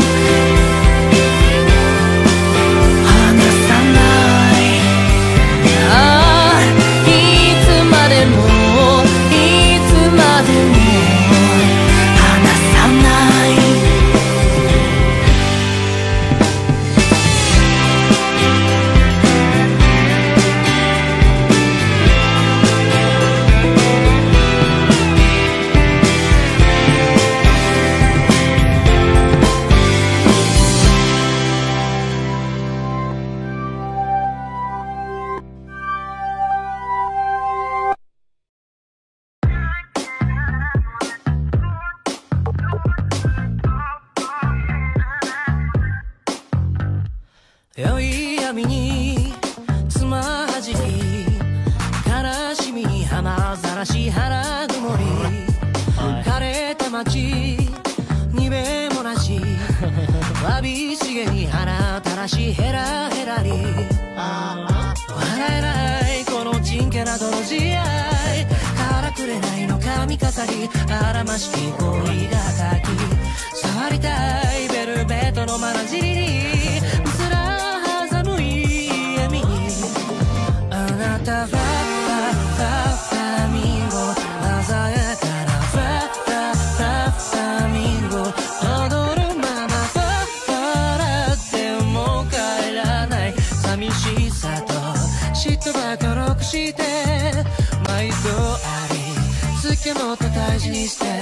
良い闇につまはじき悲しみに浜ざらし腹曇り枯れた街にべもなしわびしげに鼻たらしヘラヘラり笑えないこのちんけな泥仕合からくれないの髪飾りあらましき恋がかき触りたいベルベットのまなじりにうら寒い闇にあなたフラフラミンゴ鮮やかなフラミンゴ踊るまま笑っても帰らない寂しさと嫉妬ばかろくして毎度あり好きもっと大事にして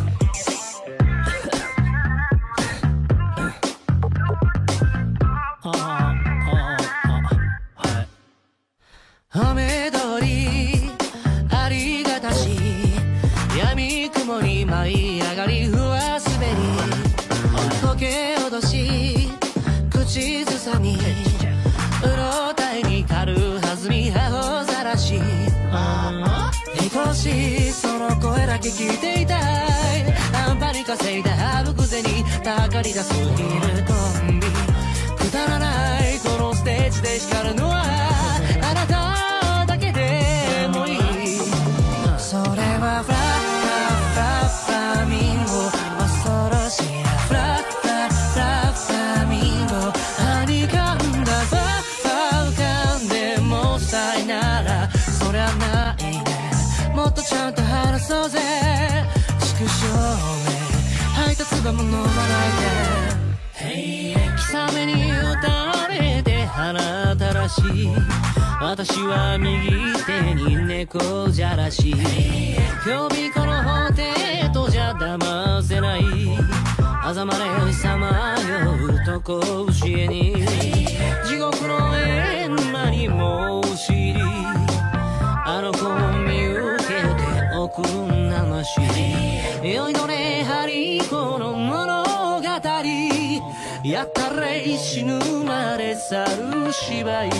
雨通りありがたし闇雲に舞い上がりふわ滑り溶け落とし口ずさみうろたえに軽弾み頬ざらし愛しいその声だけ聞いていたい半端に稼いだあぶくぜにたかり出すヒルコンビくだらないこのステージで光るのはあなただけでもいいそれはフラミンゴ恐ろしいフラミンゴはにかんだ浮かんでもさいならそりゃないねもっとちゃんと話そうぜ畜生め配達ばも飲まないで貴雨に打たれて鼻たらし私は右手に猫じゃらし今日この法廷とじゃ騙せない嘲まれさまようとこ教えに地獄の閻魔に申し入りあの子を見受けておくんなまし酔いどれはりこの物語やったれ死ぬまで去る芝居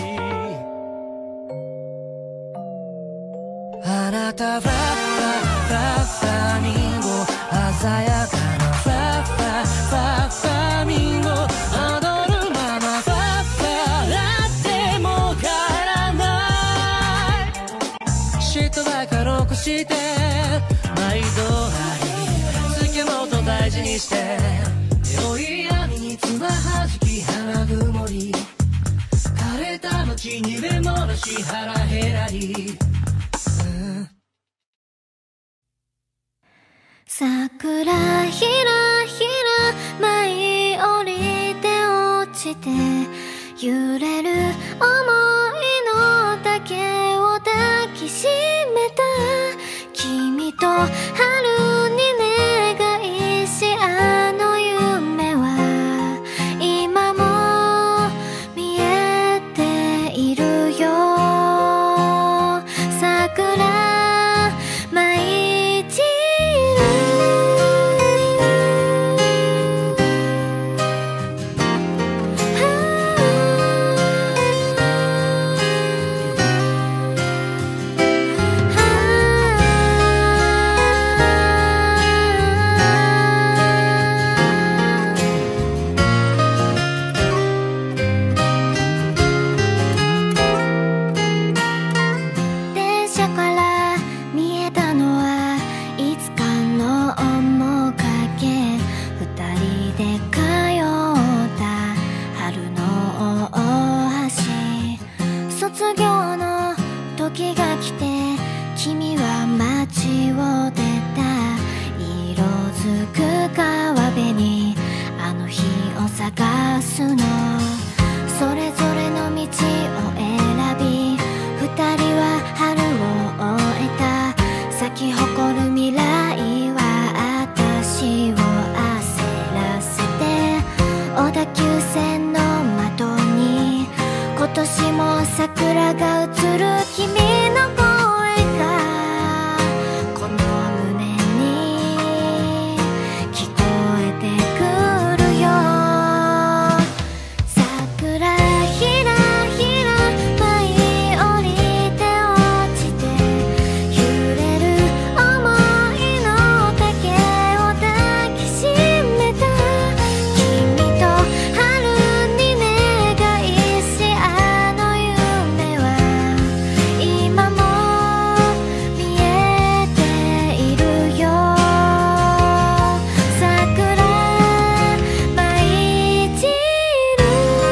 あなたフラミンゴ鮮やかなフラミンゴ踊るままフラっても帰らない嫉妬ばかろくして毎度あり好きもっと大事にして良い闇につまはじき花曇り枯れた街に目もなし腹減らり桜ひらひら舞い降りて落ちて揺れる想いの丈を抱ききしめた君と春に願いしあの夢は今も見えているよ桜舞い散電車から見えたのはいつかの面影二人で通った春の大橋卒業の時が来て君は街を出た色づく川辺にあの日を探すのそれぞれの道を選び二人は春を終えた咲き誇る未来は私を焦らせて小田急線の窓に今年も桜が映る君の声がこの胸に聞こえてくるよ桜ひらひら舞い降りて落ちて揺れる想いの丈を抱きしめた君と春に願いしあの夢は今も見えているよ桜舞い散る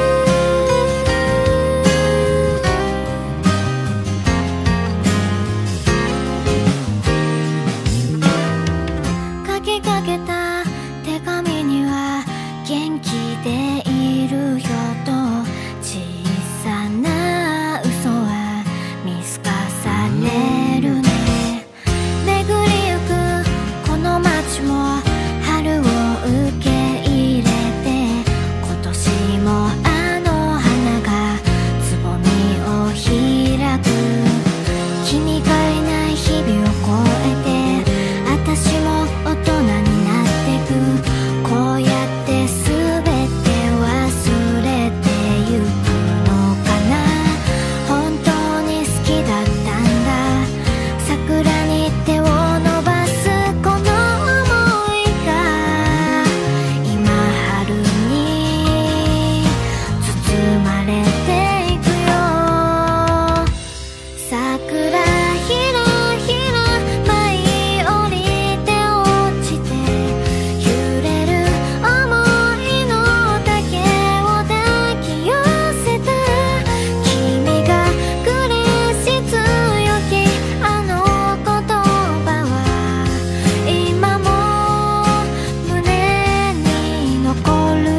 書きかけた手紙には元気でいるよと小さな嘘は見透かされるね巡りゆくこの街も春を受け入れて今年もあの花がつぼみを開く君がいない日々を越えて私も大人になってくこうやって全て忘れてゆくのかな本当に好きだったんだ桜に手を伸ばすこの想いが今春に包まれていくよ桜ひらひら舞い降りて落ちて揺れる想いの丈を抱き寄せた君が嬉し強きあの言葉は今も胸に残る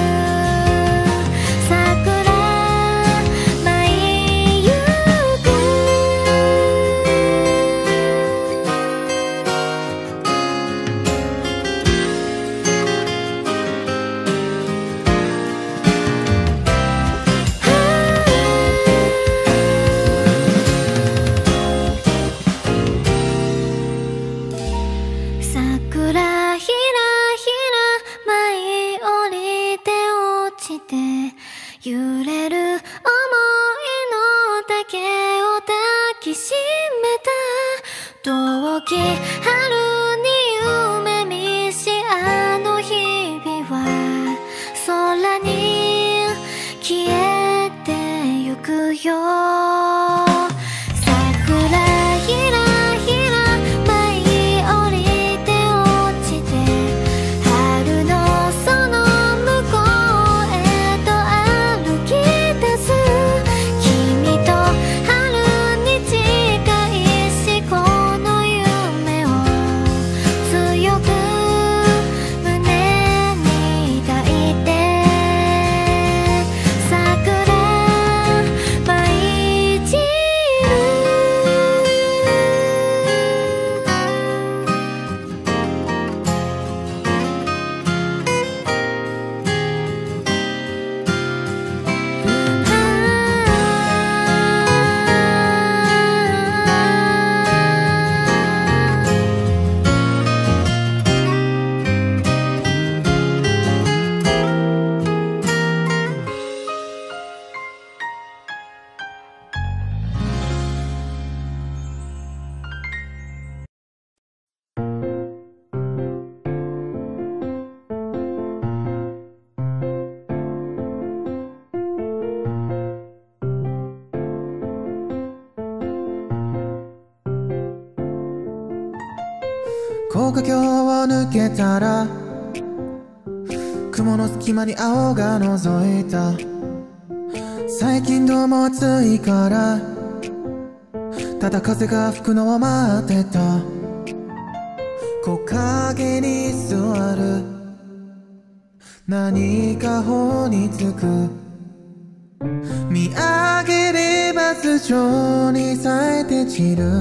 桜舞いゆく桜ひらひら舞い降りて落ちて揺れる想いの丈を抱きしめた遠き春に夢見しあの日々は空に消えてゆくよ桜ひらひら舞い降りて落ちて春のその向こうへと歩き出す君と春に近いしこの夢を高架橋を抜けたら雲の隙間に青が覗いた。最近どうも暑いからただ風が吹くのを待ってた。木陰に座る何か頬につく。見上げれば頭上に咲いて散る。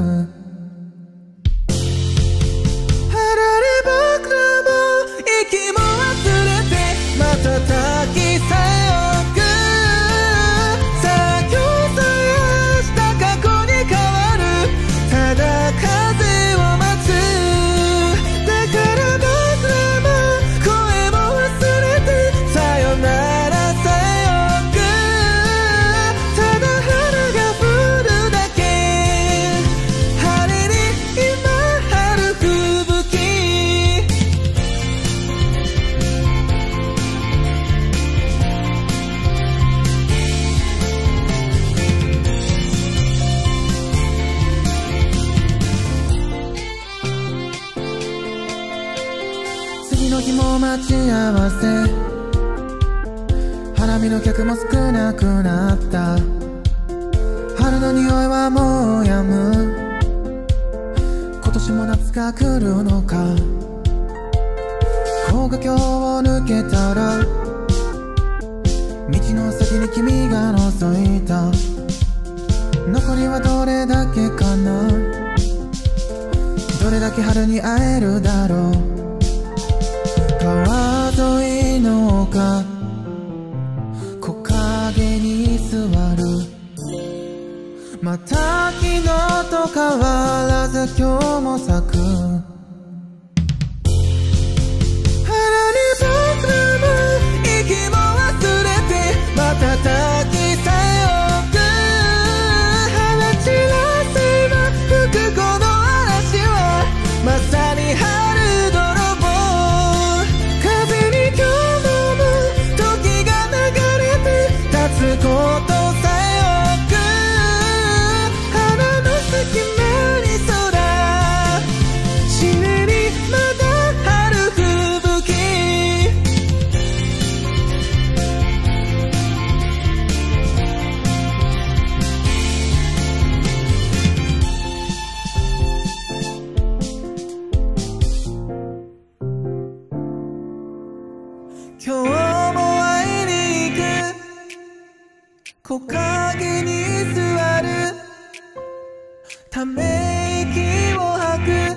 僕らも息も忘れて瞬きさえ置く。さあ今日さえ明日過去に変わる。ただ風を待つ。だから僕らも声も忘れてさよならさえ置く。ただ花が降るだけ。晴れに今春吹雪。次の日も待ち合わせ。花見の客も少なくなった。春の匂いはもうやむ。今年も夏が来るのか。高架橋を抜けたら道の先に君が覗いた。残りはどれだけかな。どれだけ春に会えるだろう。川沿いの丘木陰に座る。また昨日と変わらず今日も咲く。腹に僕らも息も忘れて瞬きさえ置く。放ちらせば吹くこの嵐はまさに春泥棒。風に今日も時が流れて立つことさえ置く。花の隙間に空湿りまだ春吹雪。今日も会いに行く。木陰に座る。ため息を吐く。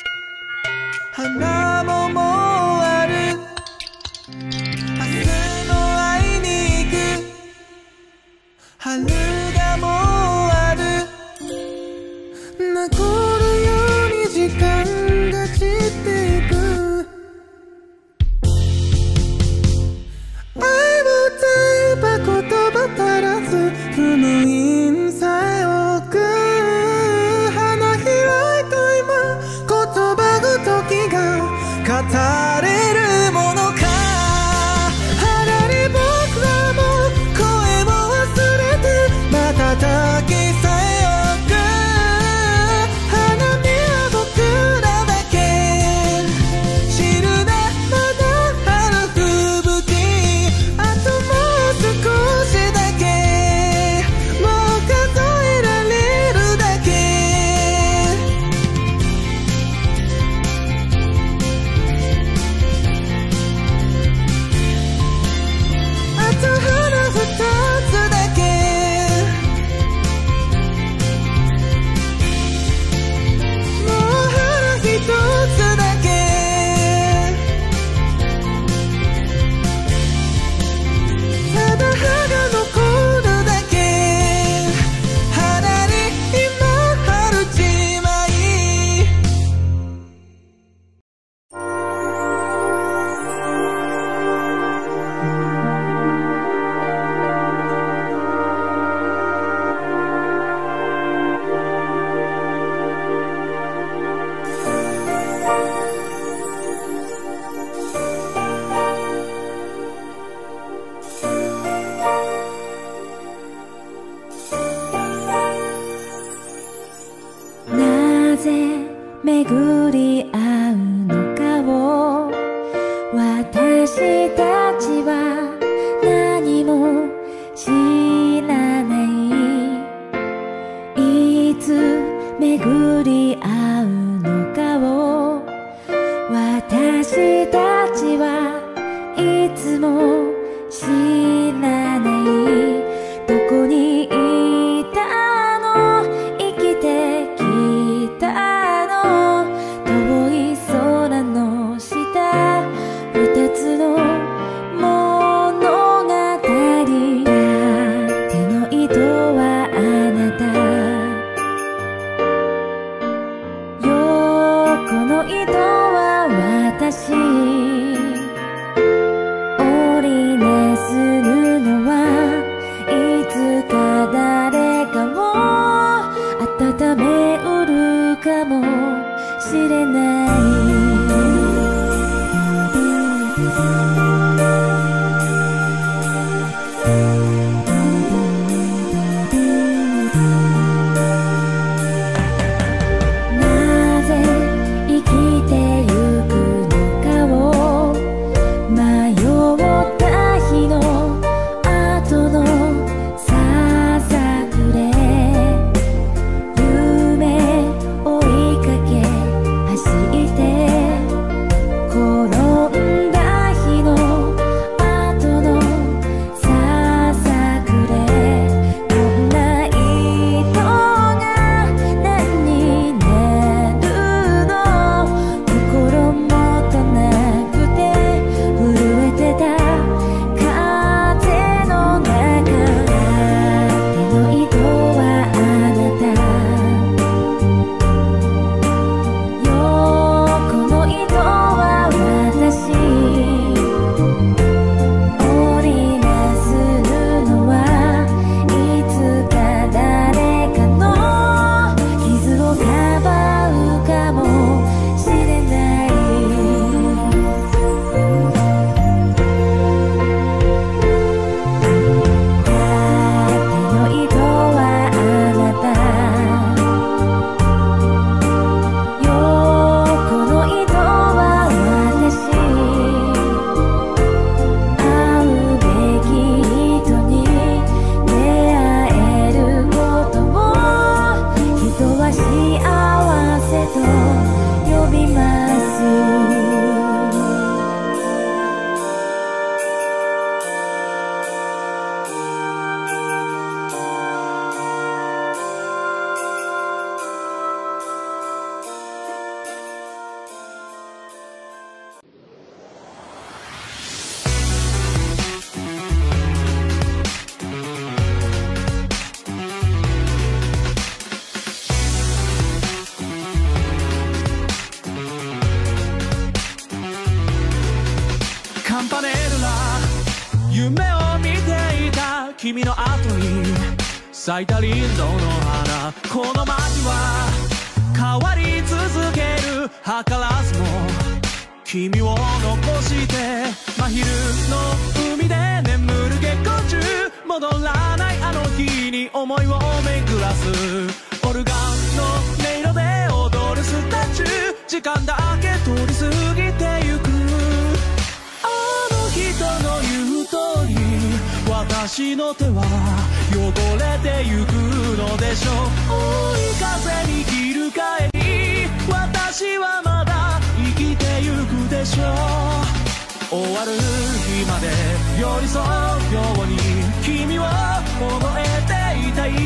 花ももう終わる。明日も会いに行く。春がもう終わる。残るように時間が散っていく。愛を歌えば言葉足らず封印さえ置く。花開いた今言葉ごときが語れるものか。腹に僕らも声も忘れて瞬きさえ置く。花見は僕らだけ。知るなまだ春吹雪。あともう少しだけ。もう数えられるだけ。あと花二つだけ。もう花一つだけ。ただ葉が残るだけ。花に今春じまい。 なぜ巡り合うの糸は私織りなするのはいつか誰かを温めうるかもしれない君の後に咲いた林道の花この街は変わり続ける図らずも君を残して真昼の海で眠る月光中戻らないあの日に思いを巡らすオルガンの音色で踊るスタチュー時間だけ通り過ぎてゆくあの人の言う通り私の手は汚れてゆくのでしょう追い風に翻り私はまだ生きてゆくでしょう終わる日まで寄り添うように君を覚えていたい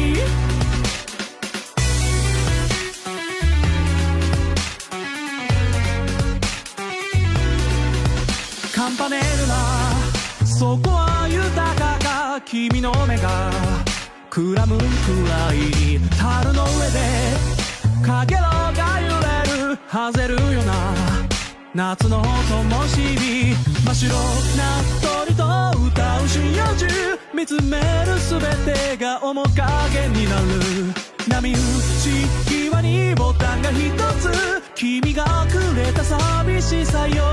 カンパネルラそこは豊かか君の目がくらむくらいに樽の上でかげろが揺れるはぜるような夏の灯火真っ白な鳥と歌う針葉樹見つめるすべてが面影になる波打ち際にボタンが一つ君がくれた寂しさよ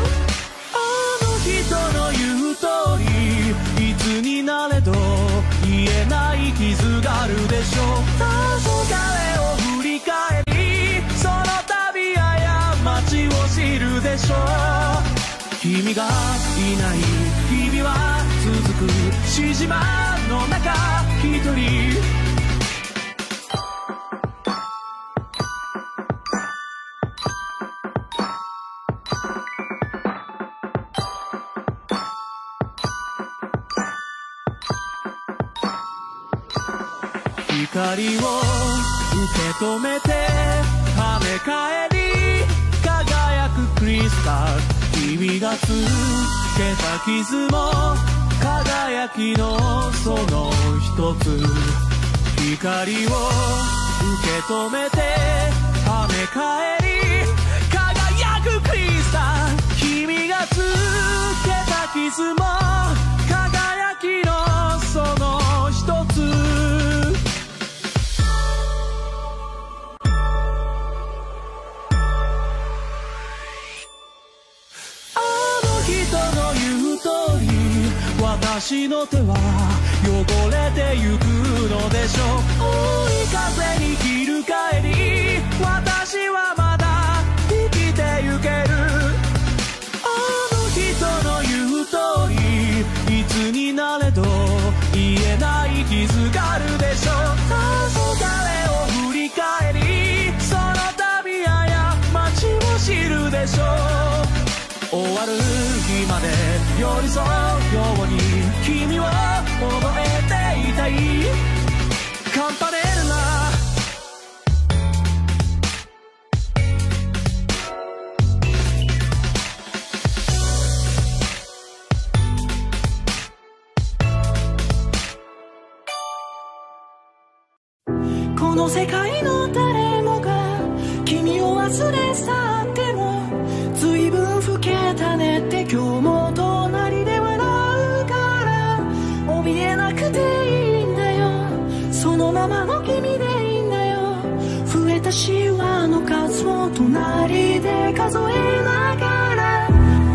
人の言う通りいつになれど言えない傷があるでしょう黄昏を振り返りその度過ちを知るでしょう君がいない日々は続くしじまの中一人光を受け止めて跳ね返り輝くクリスタル君がつけた傷も輝きのその一つ光を受け止めて跳ね返り輝つも輝きのその一つ。あの人の言う通り私の手は汚れてゆくのでしょう。追い風に翻り私はまだ生きてゆける。あの人の言う通りいつになれど言えない傷があるでしょう。黄昏を振り返りその度過ちを知るでしょう。終わる日まで寄り添うように君を覚えていたい。カンパネルラこの世界の誰もが君を忘れ去っても随分老けたねって今日も隣で笑うから怯えなくていいんだよ。そのままの君でいいんだよ。増えたシワの数を隣で数えながら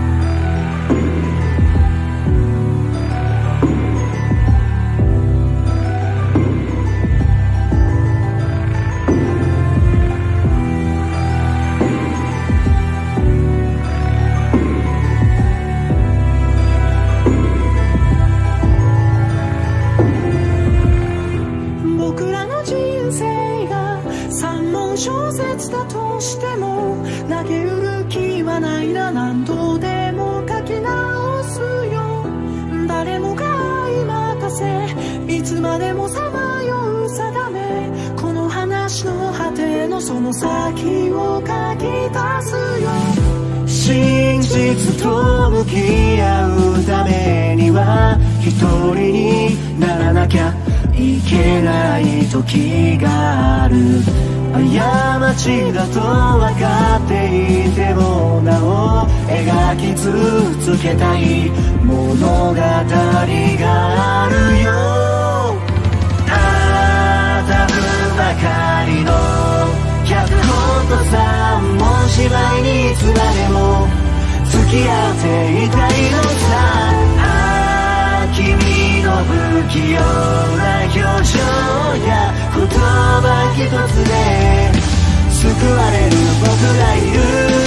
小説だとしても投げ売る気はないな。何度でも書き直すよ。誰もが愛任せいつまでもさまよう定め。この話の果てのその先を書き出すよ。 真実と向き合うためには一人にならなきゃいけない時がある。過ちだと分かっていてもなお描き続けたい物語があるよ。たぶばかりの脚本と3文芝居にいつまでも付き合っていたいのさ。君の不器用な表情や言葉一つで救われる僕がいる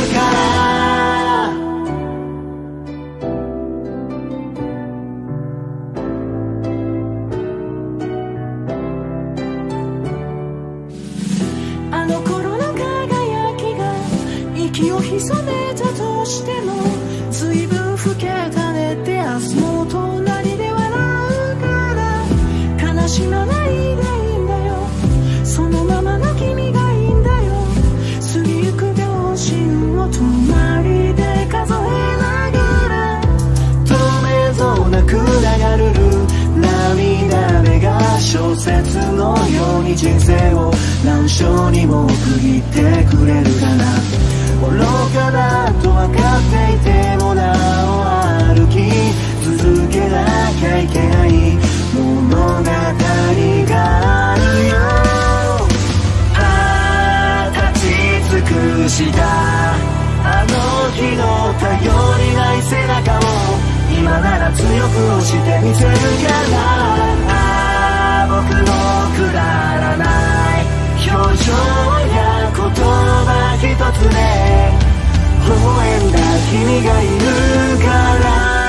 から。あの頃の輝きが息を潜めたとしても随分老けたねって明日も隣で笑うから悲しまないでいいんだよ。そのままの君がいいんだよ。過ぎゆく秒針を隣で数えながら止めそうなく流れる涙目が小説のように人生を何章にも区切ってくれるかな。愚かだと分かっていてもなお歩き続けなきゃいけない物語があるよ。立ち尽くしたあの日の頼りない背中を今なら強く押してみせるから僕のくだらない表情や言葉一つで微笑んだ君がいるから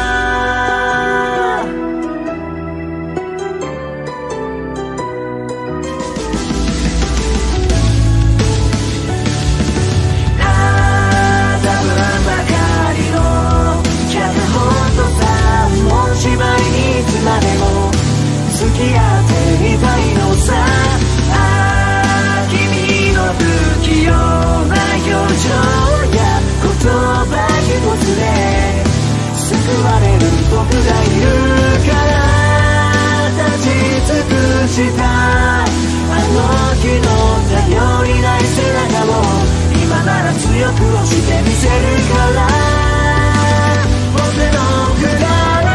芝居にいつまでも付き合っていたいのさ。君の不器用な表情や言葉一つで救われる僕がいるから立ち尽くしたあの日の頼りない背中を今なら強く押してみせるから僕のくだら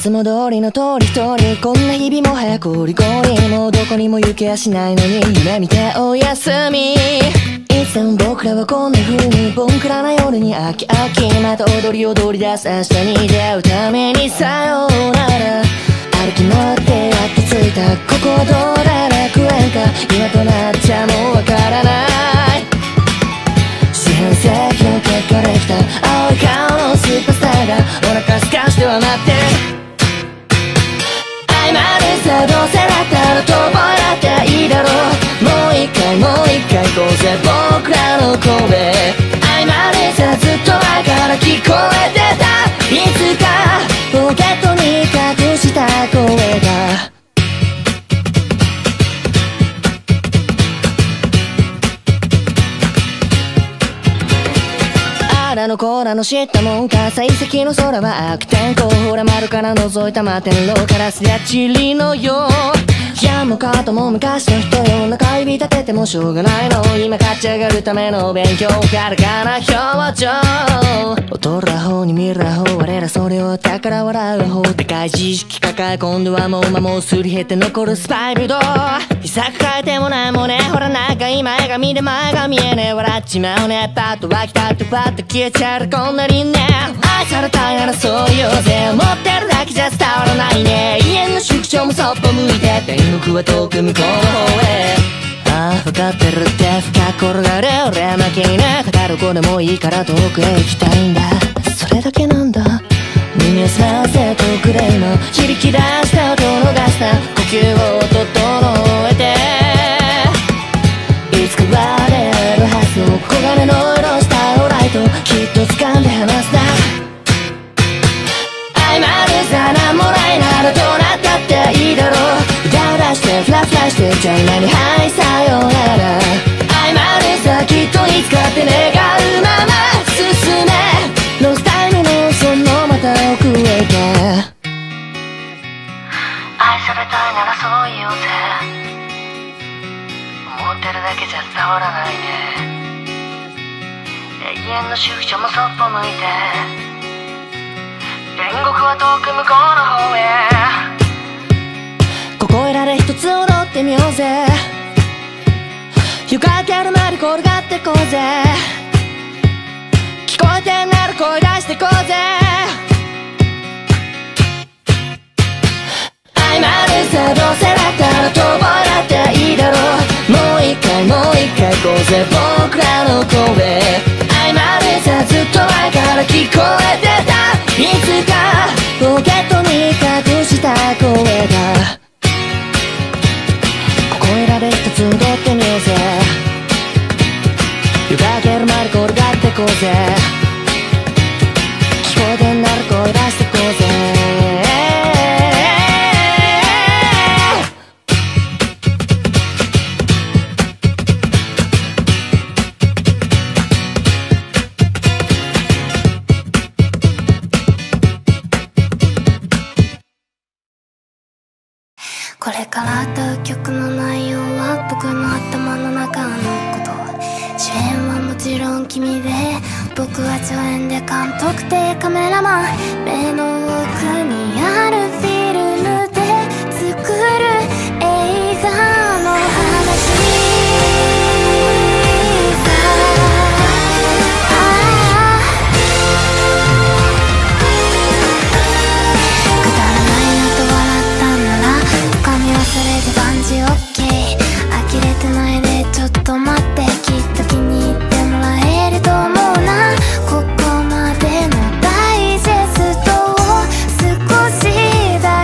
つも通りの通り一人、こんな日々も早くゴリゴリ、もうどこにも行けやしないのに夢見ておやすみ。いつでも僕らはこんな風にボンクラな夜に飽き飽き、また踊り出す明日に出会うためにさようなら。歩き回ってやっと着いた、ここはどうだ楽園か、今となっちゃもうわからない。四半世紀の結果できた青い顔のスーパースターがお腹すかしては待ってる。愛までさ、どうせだったら遠吠えだっていいだろう。もう一回行こうぜ僕らの声。愛までさ、ずっと前から聞こえてた、いつかポケットに隠した声が。あらのこらの知ったもんか、幸先の空は悪天候、ほら丸から覗いた摩天楼からすりゃチリのよう。いやもうかとも昔の人よ、中指立ててもしょうがないの、今勝ち上がるための勉強、軽かな表情。劣るアホに見るアホ、我らそれを宝笑うアホ、でかい自意識抱え今度はもう間もすり減って残るスパイブドウ。秘策変えてもないもんね、ほらなんか今映画見て前が見えねえ、笑っちまうね、パッと湧きたってパッと消えちゃうこんなにね。愛されたいならそう言おうぜ、思ってるだけじゃ伝わらないね。家の宿長もそっぽ向いて天国は遠く向こうの方へ。ああ分かってるって深く転がる俺負けいね、語る子でもいいから遠くへ行きたいんだ、それだけなんだ。耳を澄ませとくれ今、響き出した音を逃した呼吸を整えて、いつか割れるはずの黄金の色したオライト、きっと掴んで離すな。愛までさ、なんもないならどうなったっていいだろう。歌出してフラフラしてじゃあ今にはいさようなら。愛までさ、きっといつかって願うまま進め、ロスタイムのそのまた奥へ行け。愛されたいならそう言おうぜ、思ってるだけじゃ伝わらないね。永遠の宿舎もそっぽ向いて天国は遠く向こうの方へ。ここいらで一つ踊ってみようぜ、床明けるまで転がってこうぜ、聞こえてんなら声出してこうぜ。愛までさ、どうせだったら遠吠えだっていいだろう。もう一回行こうぜ僕らの声。愛までさ、ずっと前から聞こえてた、いつかポケットに隠した声が。ここいらで一つ踊ってみようぜ、床明けるまで転がってこうぜ、聞こえてんなら声出してこうぜ。 これから歌う曲の内容は僕の頭の中のこと、主演はもちろん君で、僕は助演で監督でカメラマン、目の奥にあるフィルムで作る映画の話さ。くだらないなと笑ったんなら深み忘れて万事 OK、 呆れてないでちょっと待って、きっと気に入ってもらえると思うな。ここまでのダイジェストを少しだ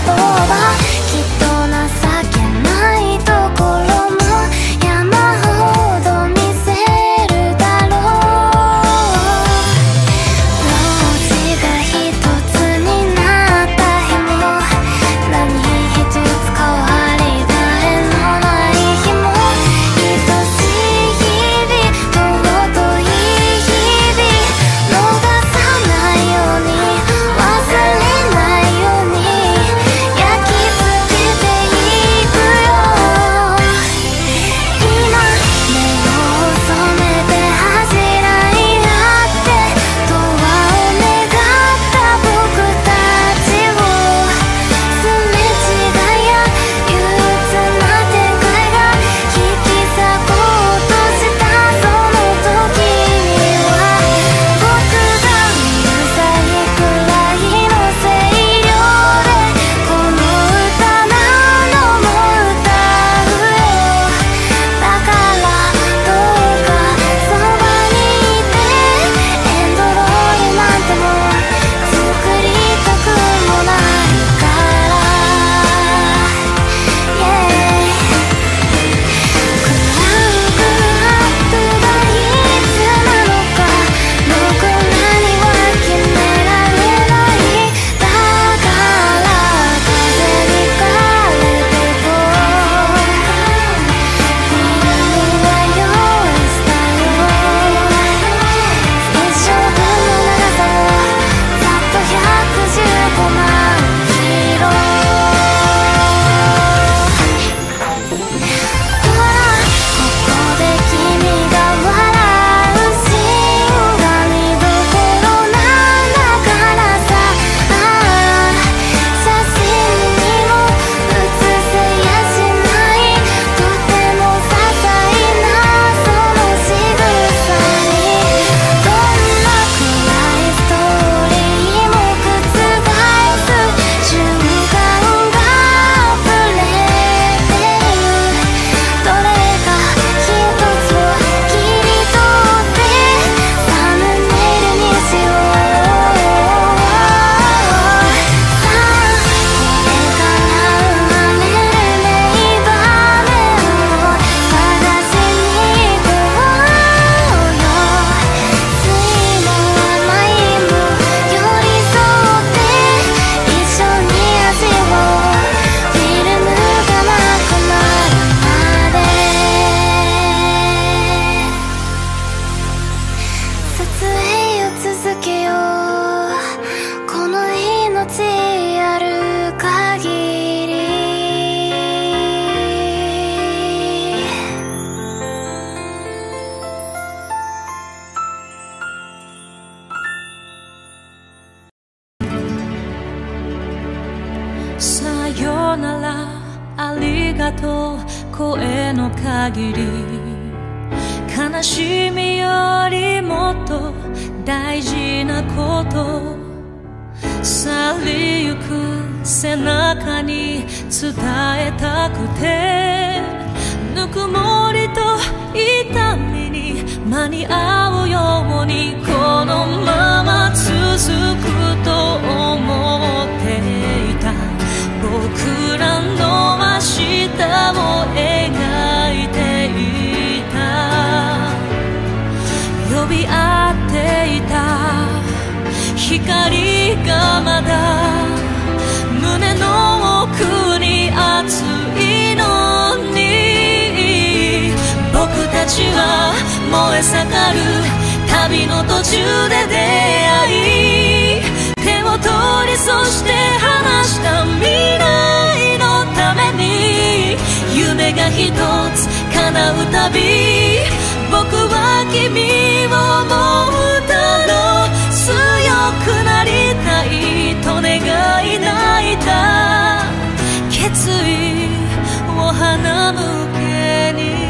よならありがとう声の限り悲しみよりもっと大事なこと去りゆく背中に伝えたくてぬくもりと痛みに間に合うようにこのまま続くと思っていた僕らの明日を描いていた呼び合っていた光がまだ胸の奥に熱いのに僕たちは燃え盛る旅の途中で出会い手を取りそして離した未来のために夢が一つ叶うたび僕は君を思うだろう強くなりたいと願い泣いた決意を花向けに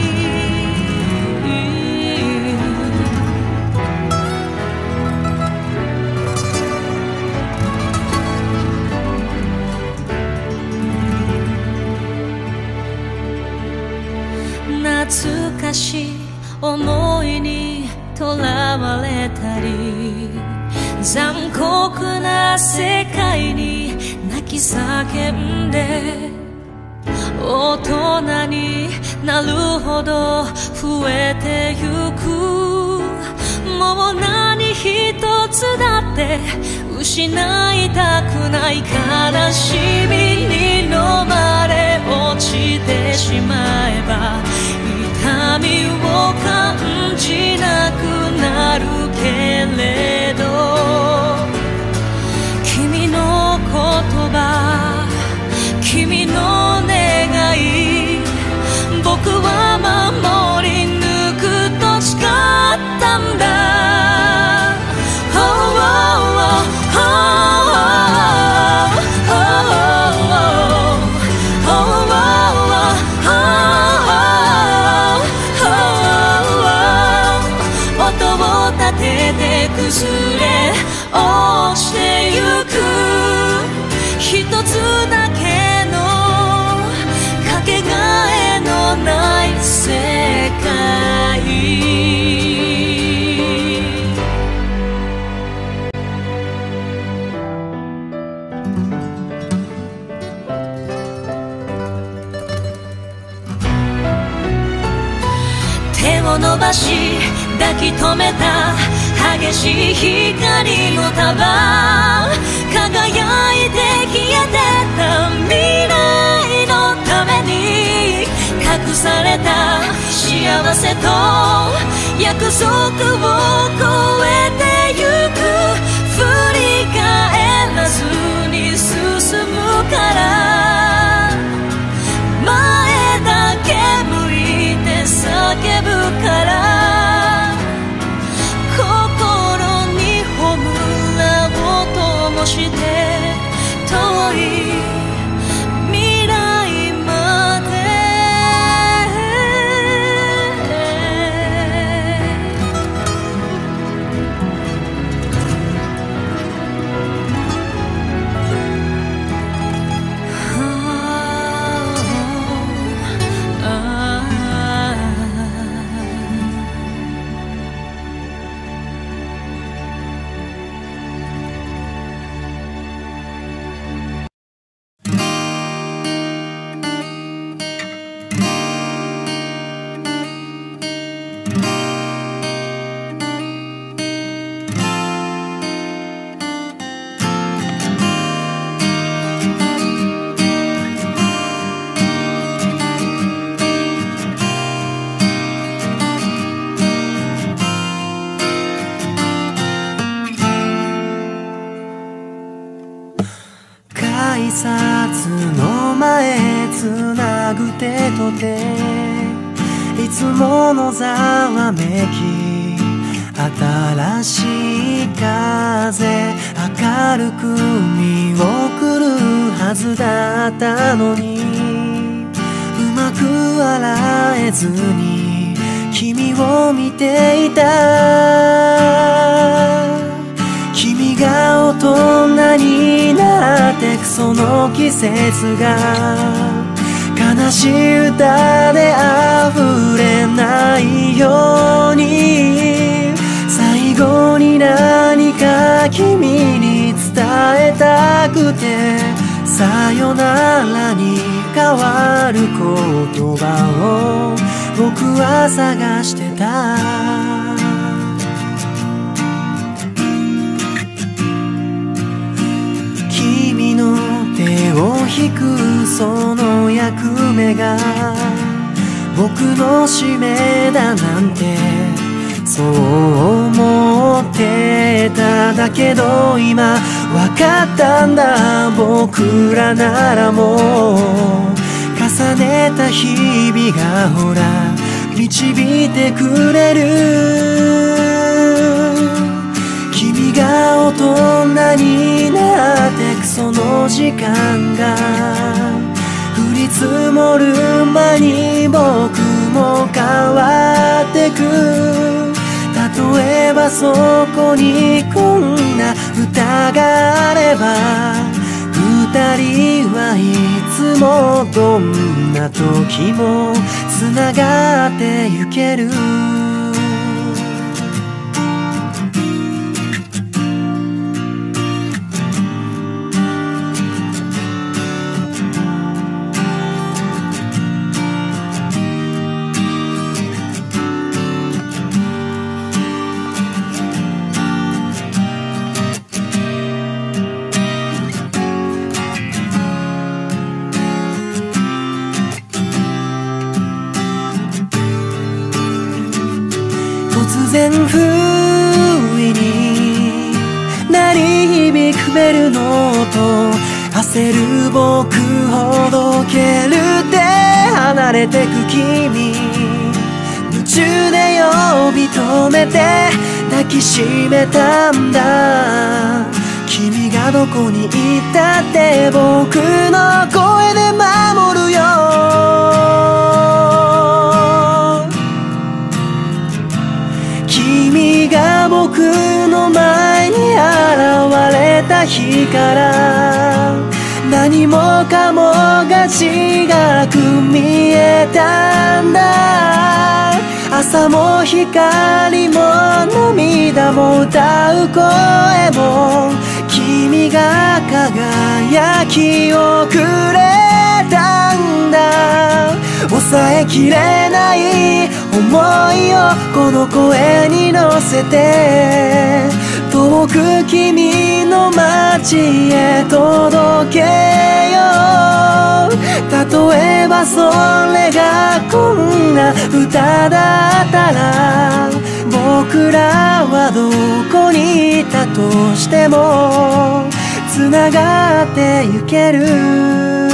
懐かしい思いにとらわれたり残酷な世界に泣き叫んで大人になるほど増えてゆくもう何一つだって失いたくない悲しみに飲まれ落ちてしまえば痛みを感じなくなるけれど君の言葉君の願い僕は守り抜くと誓ったんだ崩れ落ちてゆく一つだけのかけがえのない世界手を伸ばし抱き留めた激しい光の束輝いて消えてた未来のために隠された幸せと約束を超えてゆく振り返らずに進むから前だけ向いて叫ぶからして遠い未来まで改札の前つなぐ手と手いつものざわめき新しい風明るく見送るはずだったのにうまく笑えずに君を見ていた君が大人になってくその季節が悲しい歌で溢れないように最後に何か君に伝えたくてさよならに変わる言葉を僕は探してた君の手を引くその役目が僕の使命だなんてそう思ってただけど今分かったんだ僕らならもう重ねた日々がほら導いてくれる君が大人になってくその時間が降り積もる間に僕も変わってく例えばそこにこんな歌があれば二人はいつもどんな時もつながってゆける然不意に鳴り響くベルの音、焦る僕ほどけるって離れてく君、夢中で呼び止めて抱きしめたんだ。君がどこに行ったって僕の声で守るよ。君が僕の前に現れた日から何もかもが違く見えたんだ。朝も光も涙も歌う声も君が輝きをくれたんだ。抑えきれない思いをこの声に乗せて遠く君の街へ届けよう。例えばそれがこんな歌だったら僕らはどこにいたとしてもつながってゆける。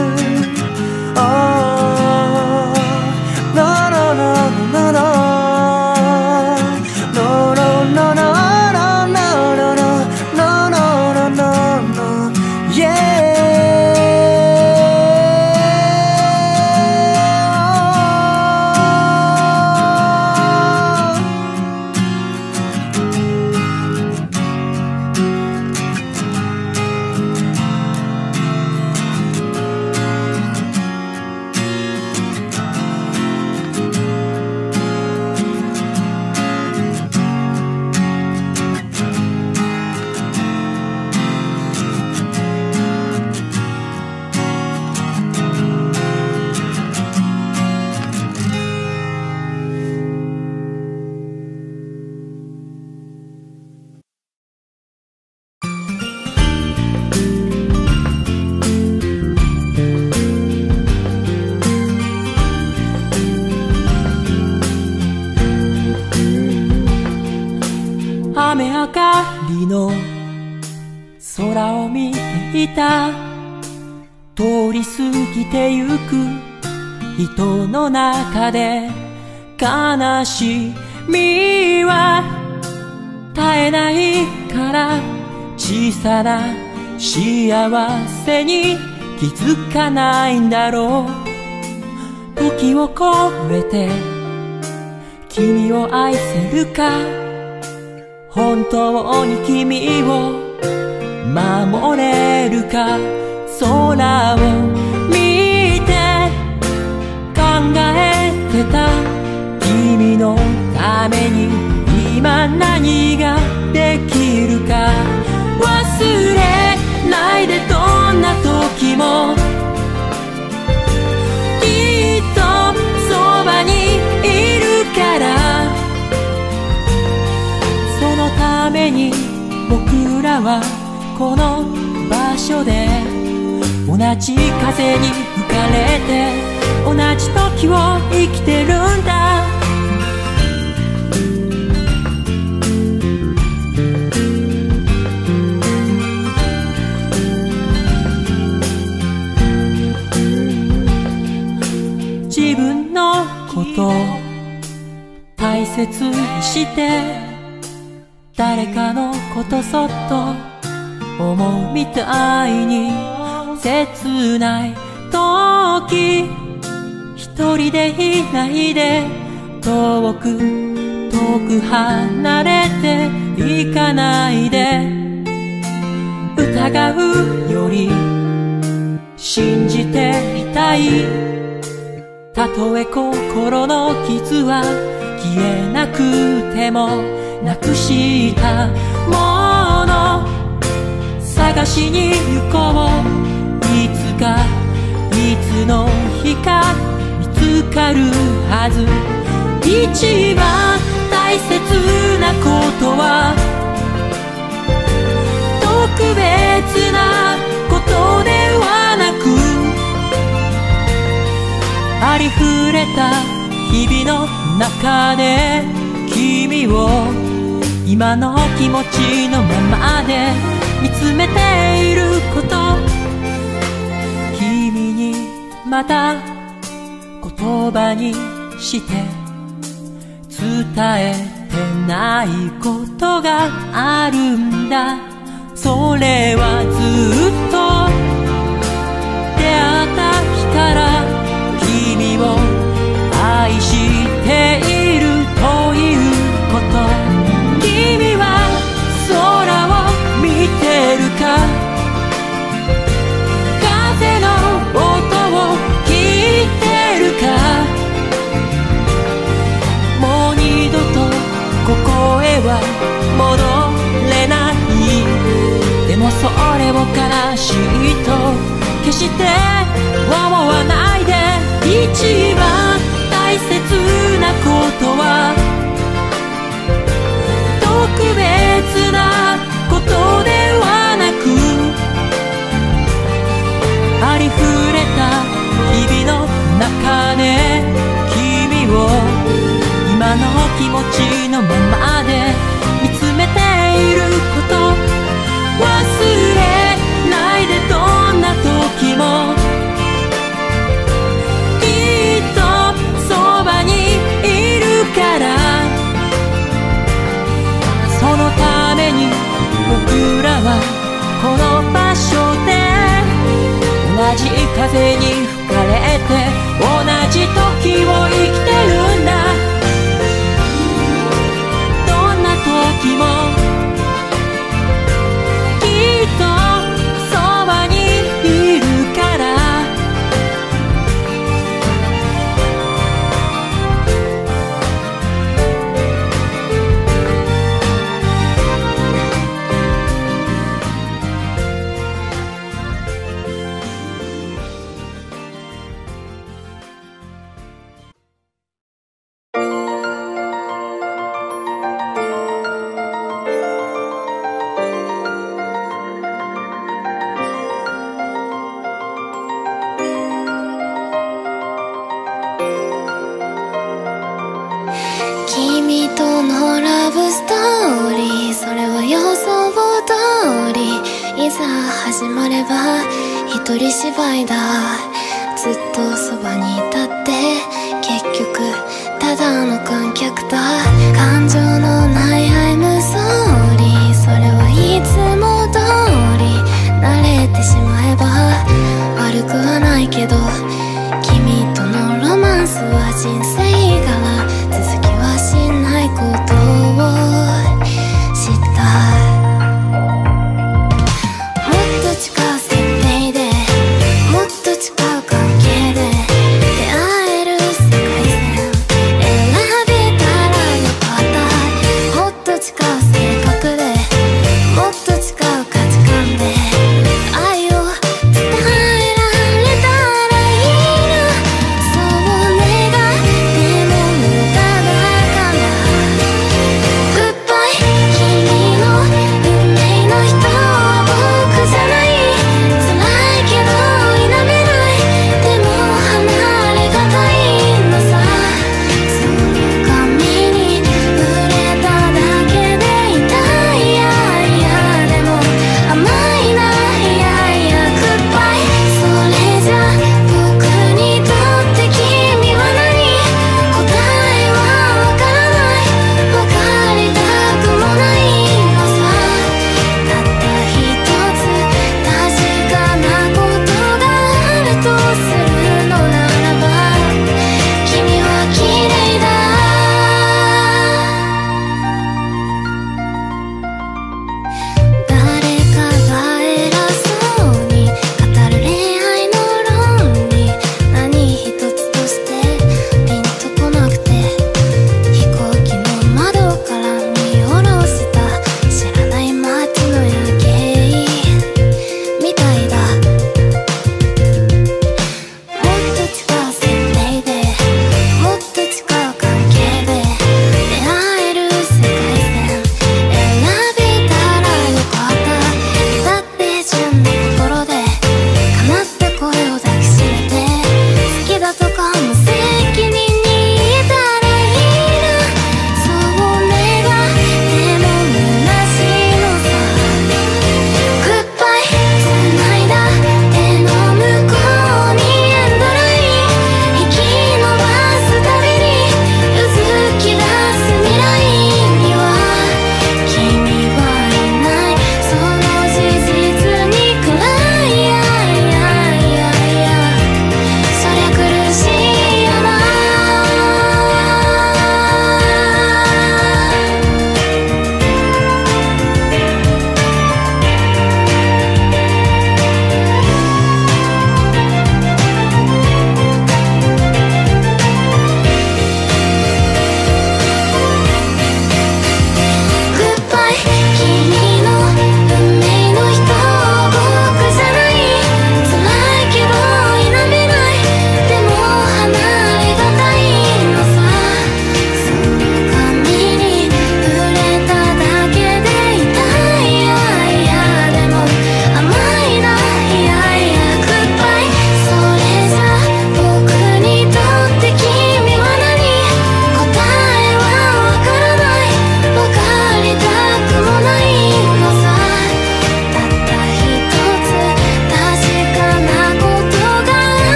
雨上がりの空を見ていた。通り過ぎてゆく人の中で悲しみは絶えないから小さな幸せに気づかないんだろう。時を超えて君を愛せるか、本当に君を守れるか。空を見て考えてた。君のために今何ができるか。忘れないでどんな時もきっとそばにいるから。そのために僕らはこの場所で同じ風に吹かれて同じ時を生きてるんだ。自分のこと大切にして誰かのことそっと思うみたいに、切ない時一人でいないで遠く離れていかないで。疑うより信じていたい。たとえ心の傷は消えなくてもなくしたもの探しに行こう。いつかいつの日か見つかるはず。一番大切なことは特別なことではなく、ありふれた日々の中で君を今の気持ちのままで見つめていること、君にまだ言葉にして伝えてないことがあるんだ。それはずっと出会った日から君を愛しているということ。君は空を見てるか、風の音を聞いてるか、もう二度とここへは戻れない。でもそれを悲しいと決して思わないで。一番大切なことは特別なことではなく、ありふれた日々の中で君を今の気持ちのままで見つめていること、忘れないで。どんな時もきっとそばにいるから、そのために僕らはこの場所で同じ風に吹かれて同じ時を生きてるんだ。どんな時もきっとそばにいるから。 君とのラブストーリー、それは予想通り、いざ始まれば一人芝居だ。ずっとそばにいたって結局ただの観客だ。感情のない I'm sorry、 それはいつも通り慣れてしまえば悪くはないけど、君とのロマンスは人生から続きはしないことを知った。もっと近い設定でもっと近い関係で出会える世界線選べたらよかった。もっと近い性格でもっと近い価値観で愛を伝えられたらいいな。そう願って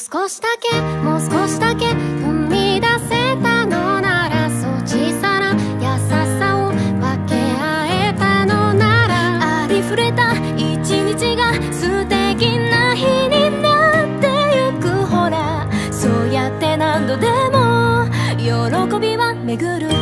少しだけもう少しだけ踏み出せたのなら、そう小さな優しさを分け合えたのなら、ありふれた一日が素敵な日になってゆく。ほらそうやって何度でも喜びは巡る。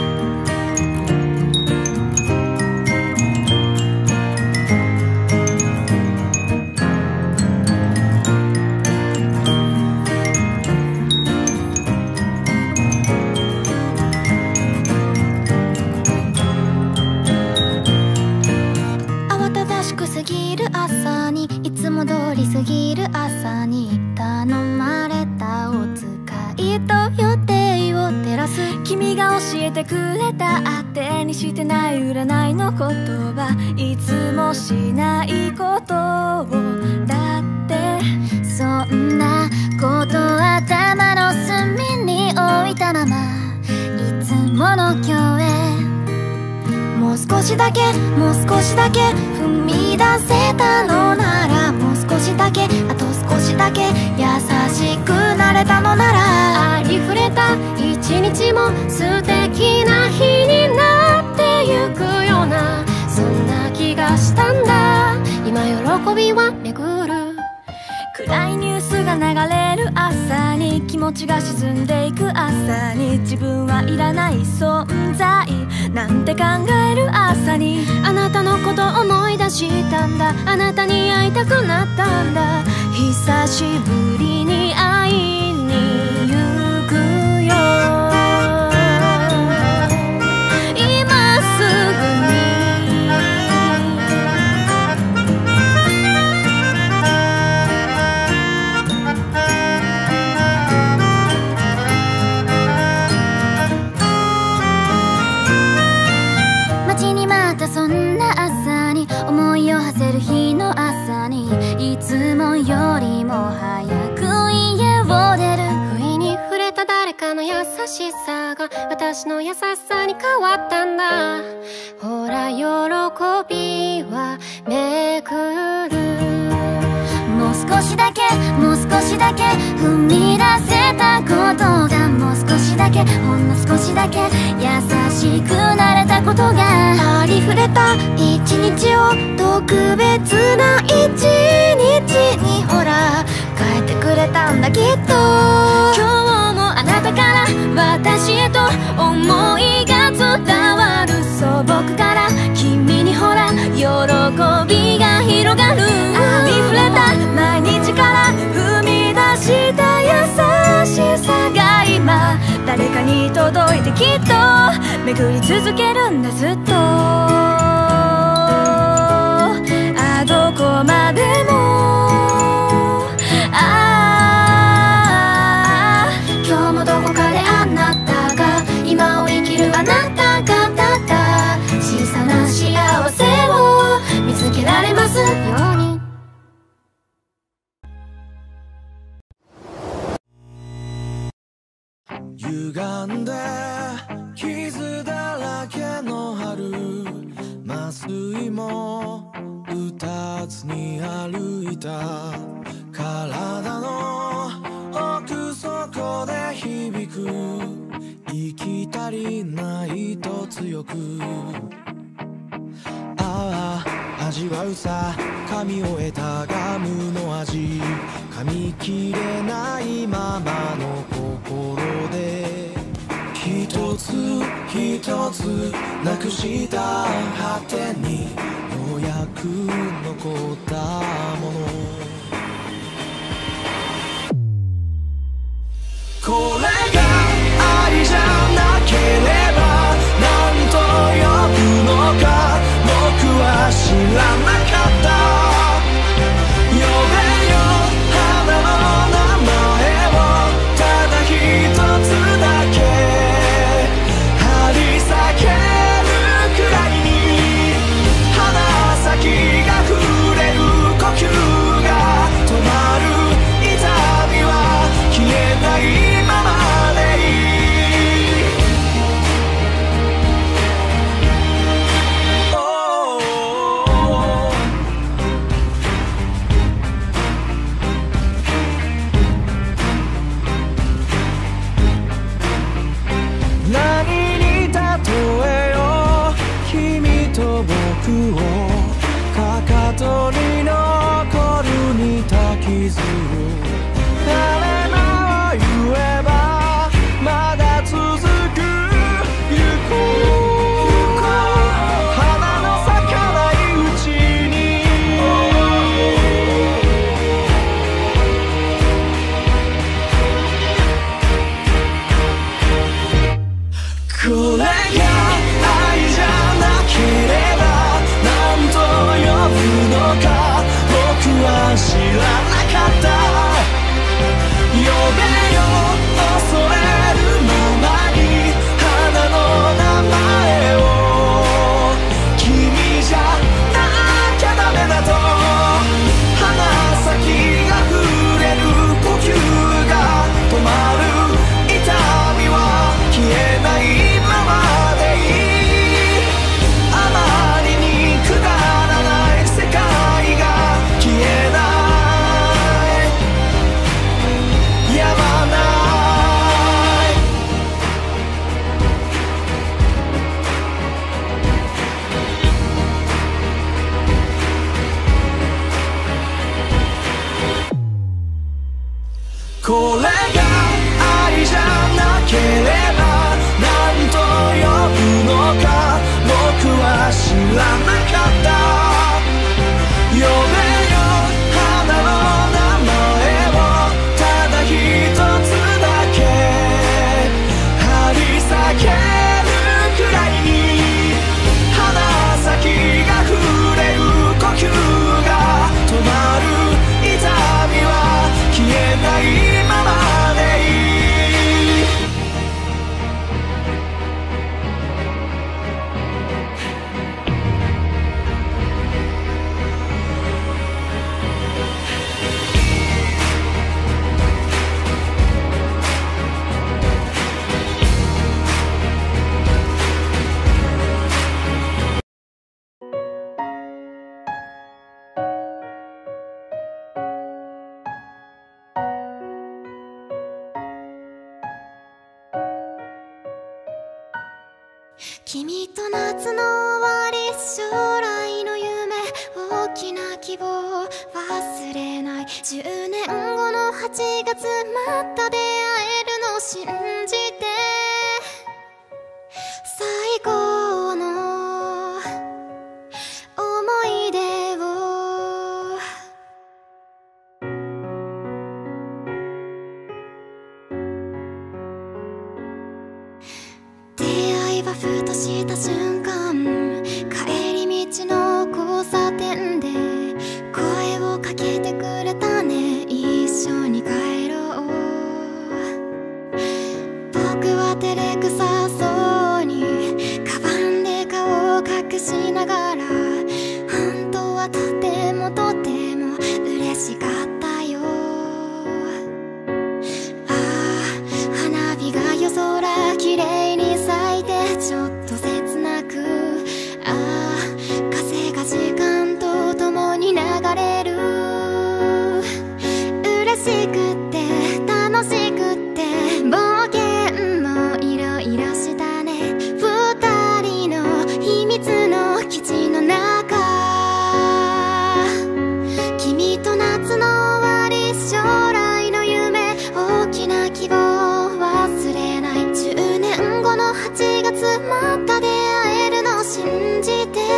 過ぎる朝に、いつも通り過ぎる朝に頼まれたお使いと予定を照らす。君が教えてくれた当てにしてない占いの言葉、いつもしないことをだって、そんなこと頭の隅に置いたままいつもの今日へ。もう少しだけもう少しだけ踏み出せたのなら、もう少しだけあと少しだけ優しくなれたのなら、ありふれた一日も素敵な日になってゆくような、そんな気がしたんだ。今喜びは巡る。暗いニュースが流れる朝に、気持ちが沈んでいく朝に、自分はいらない存在なんて考える朝に、あなたのこと思い出したんだ。あなたに会いたくなったんだ。久しぶりに会いに行くよ、今すぐに。そんな朝に、思いを馳せる日の朝に、いつもよりも早く家を出る。不意に触れた誰かの優しさが私の優しさに変わったんだ。ほら喜びはめくる。もう少しだけもう少しだけ踏み出せたことが、もう少しだけほんの少しだけ優しくなれたことが、ありふれた一日を特別な一日にほら変えてくれたんだきっと。今日もあなたから私へと思いが伝わる。そう僕から君にほら喜びが広がる。ありふれた毎日から踏み出した優しさが今誰かに届いて、きっと巡り続けるんだずっと。どこまでも今日もどこかであなたが今を生きるあなたがただ小さな幸せを見つけられますように。 歪んで傷だらけの春、麻酔も打たずに歩いた。体の奥底で響く息足りないと強く、ああ味わうさ噛み終えたガムの味、噛み切れないままの心で一つ一つなくした果てにようやく残ったもの、これが愛じゃなければ何と呼ぶのか僕は知らなかった。呼べよ花の名前をただ一つだけ張り裂けるくらいに鼻先が触れる呼吸傷誰も言えばまだ続く行こう花の咲かないうちにこれが愛じゃなければ何と呼ぶのか僕は知らなかった呼べよ恐れるままに花の名前を君じゃなきゃダメだと鼻先が触れる呼吸が止まる痛みは消えないままでいいあまりにくだらない世界が消えないやまないこれが愛じゃなければ何と呼ぶのか僕は知らなかった呼べよ花の名前をただ一つだけ張り裂けるくらいに鼻先が触れる呼吸が止まる痛みは消えないままでいい君と夏の終わり将来の夢大きな希望忘れない10年後の8月また出会えるの信じて最高の思い出を出会いはふとした瞬間帰り道の交差点で声をかけてくれたね一緒に帰ろう僕は照れくさそうにカバンで顔を隠しながら本当はとてもとても嬉しかったよああ花火が夜空きれいに咲いてちょっと切なくああ風が時間とともに流れる嬉しくって楽しくって冒険もいろいろしたね二人の秘密の基地の中君と夏の終わり将来の夢大きな希望忘れない10年後の8月また出会えるの信じて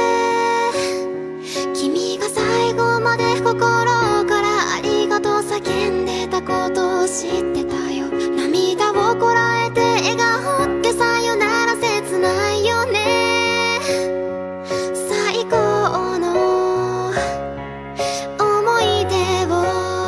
君が最後まで心からありがとう叫んでたことを知ってたよ涙をこらえて笑顔ってさよなら切ないよね最高の思い出を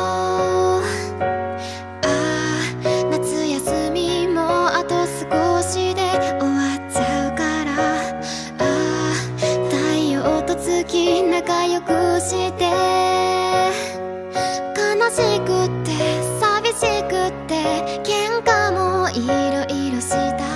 ああ夏休みもあと少しで終わっちゃうからああ太陽と月仲良くして悲しくって寂しくって喧嘩もいろいろした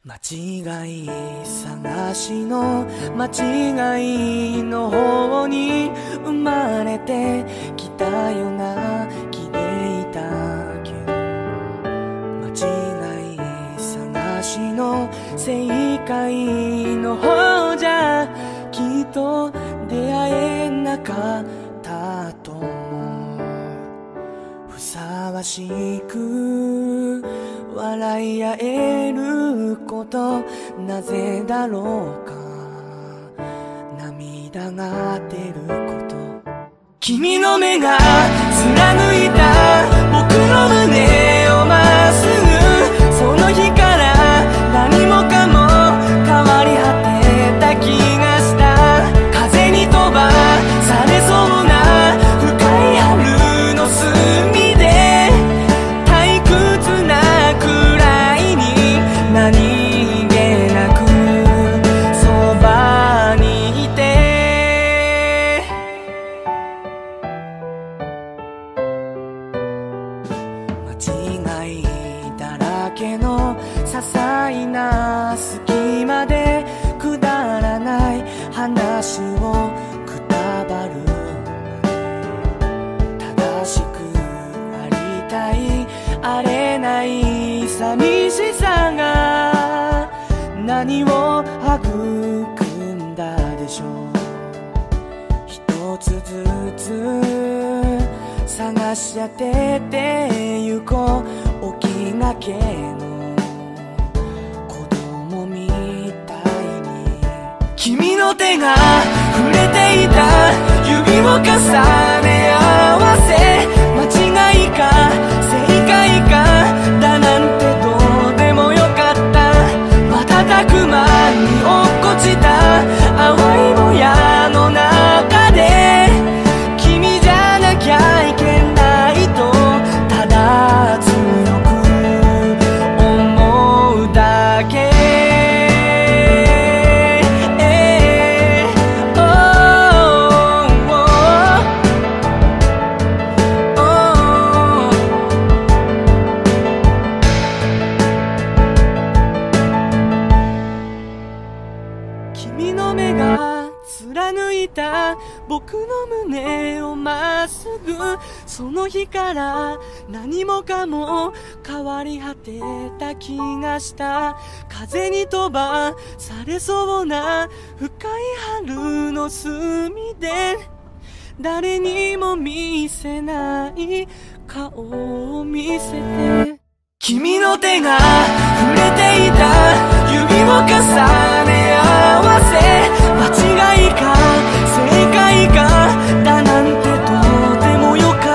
間違い探しの間違いの方に生まれてきたような気でいたけど、間違い探しの正解の方じゃきっと出会えなかったと思う。ふさわしく笑い合えることなぜだろうか、涙が出ること、君の目が貫いた僕の胸をまっすぐ、その日から何もかも変わり果てた気がした。風に飛ばされそうな深い春の隅で退屈なくらいに何気なくそばにいて、間違いだらけの些細な隙間でくだらない話をくたばる、正しくありたいあれない寂しさが何を育んだでしょう。一つずつ探し当ててゆこう、起きがけの子供みたいに君の手が触れていた指を重ね合わせ、間違いか正解かだなんてどうでもよかった。瞬く間に落っこちた淡いもやの中で君じゃなきゃいけないとただ強く思うだけ。君の目が貫いた僕の胸をまっすぐ、その日から何もかも変わり果てた気がした。風に飛ばされそうな深い春の隅で誰にも見せない顔を見せて、君の手が触れていた指を重ね合わせ、間違いか正解かだなんてどうでもよかった。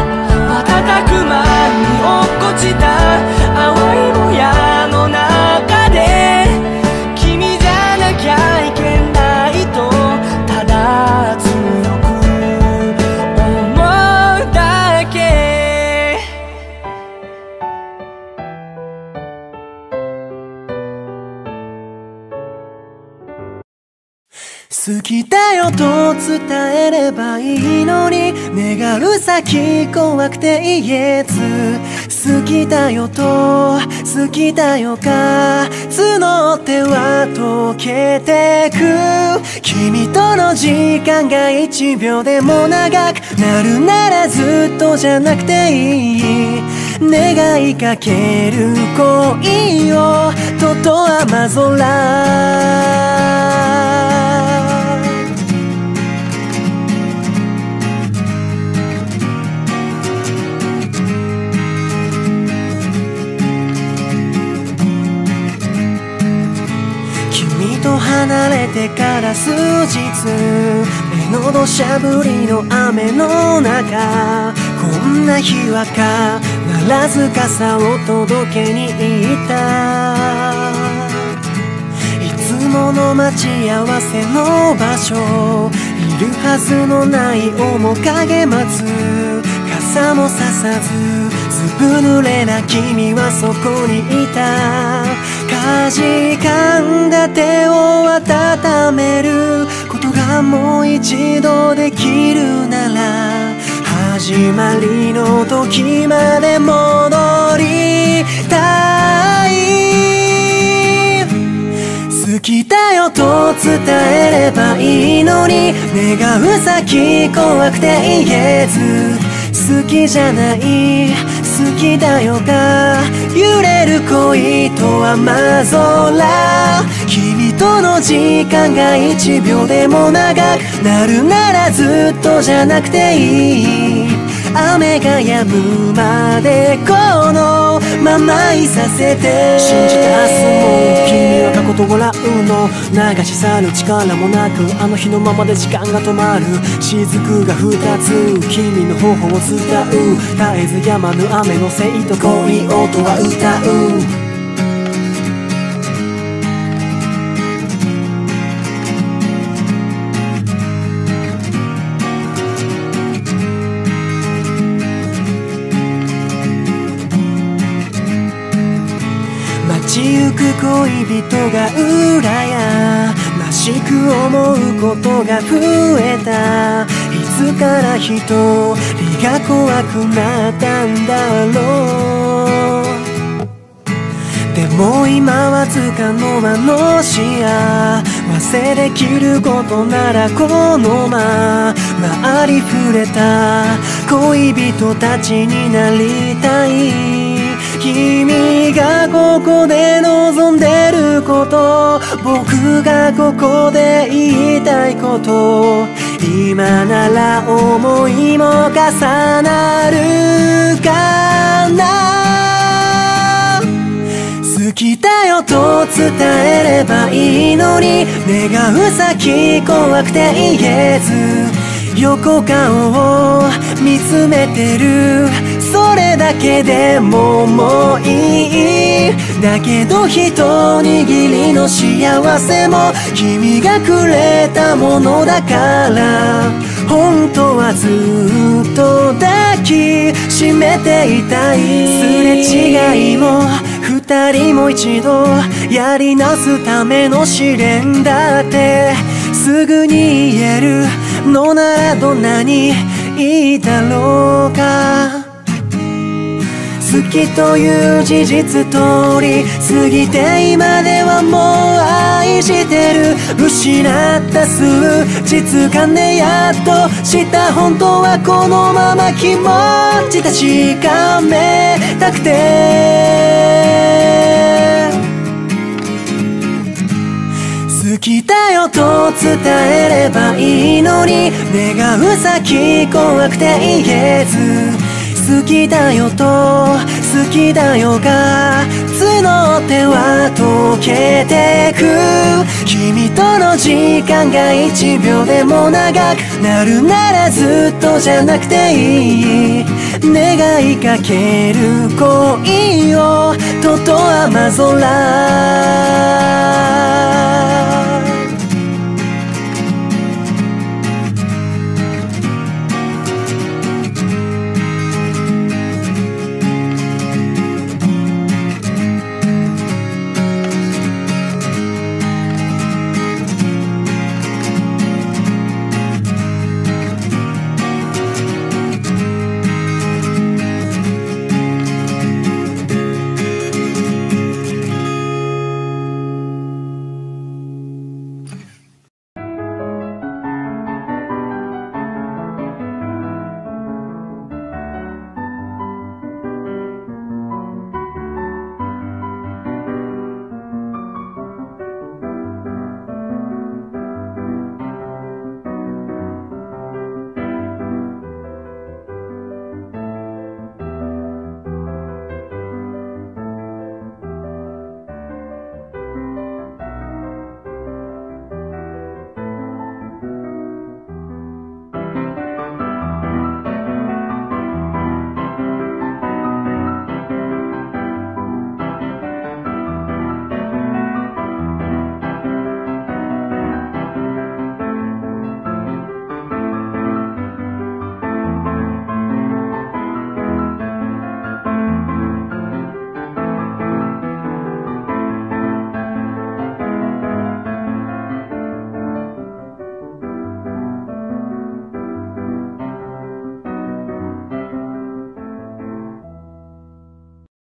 瞬く間に落っこちた淡いもやの中で君じゃなきゃいけないとただ強く思うだけ。 好きだよと伝えればいいのに、願う先怖くて言えず、好きだよと好きだよが募っては溶けてく、君との時間が1秒でも長くなるならずっとじゃなくていい、願いかける恋をとと雨空。君と離れてから数日、目の土砂降りの雨の中、こんな日は必ず傘を届けに行った。いつもの待ち合わせの場所、いるはずのない面影待つ、傘もささずずぶ濡れな君はそこにいた。かじかんだ手を温めることがもう一度できるなら、始まりの時まで戻りたい。 伝えればいいのに、願う先怖くて言えず、好きじゃない好きだよが揺れる恋と雨空、君との時間が1秒でも長くなるならずっとじゃなくていい、雨が止むまでこのままいさせて、 信じて明日も君は過去と笑うの、流し去る力もなくあの日のままで時間が止まる、雫が2つ君の頬を伝う、絶えず止まぬ雨のせいと恋音は歌う。街行く恋人が羨ましく思うことが増えた、いつから一人が怖くなったんだろう。でも今わずかの間の幸せできることならこのままありふれた恋人たちになりたい、君がここで望んでること、僕がここで言いたいこと、今なら思いも重なるかな。好きだよと伝えればいいのに、願う先怖くて言えず、横顔を見つめてる、それだけでももういい、だけど一握りの幸せも君がくれたものだから、本当はずっと抱きしめていたい、すれ違いも二人も一度やり直すための試練だってすぐに言えるのならどんなにいいだろうか。好きという事実通り過ぎて今ではもう愛してる、失った数日間でやっと知った本当はこのまま気持ち確かめたくて、好きだよと伝えればいいのに、願う先怖くて言えず、好きだよと好きだよが募っては溶けてく、君との時間が1秒でも長くなるならずっとじゃなくていい、願いかける恋をとと雨空。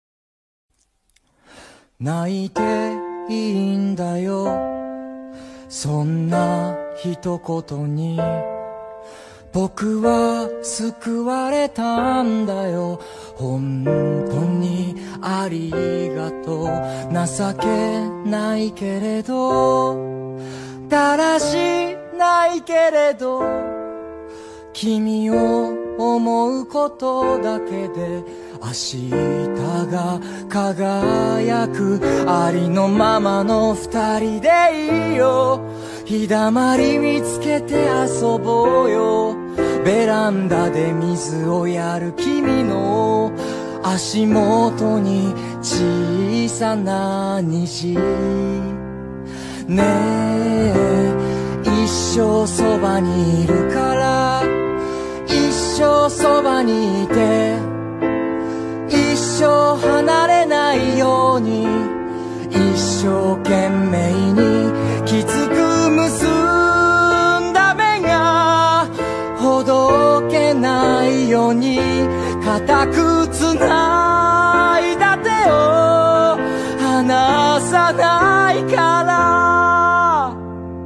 泣いていいんだよ、 そんな一言に僕は救われたんだよ。本当にありがとう。情けないけれどだらしないけれど君を思うことだけで明日が輝く。ありのままの二人でいいよ。日だまり見つけて遊ぼうよ。ベランダで水をやる君の足元に小さな虹。ねえ一生そばにいるから一生そばにいて一生離れないように一生懸命にきつく結んだ目がほどけないように固くつないだ手を離さないから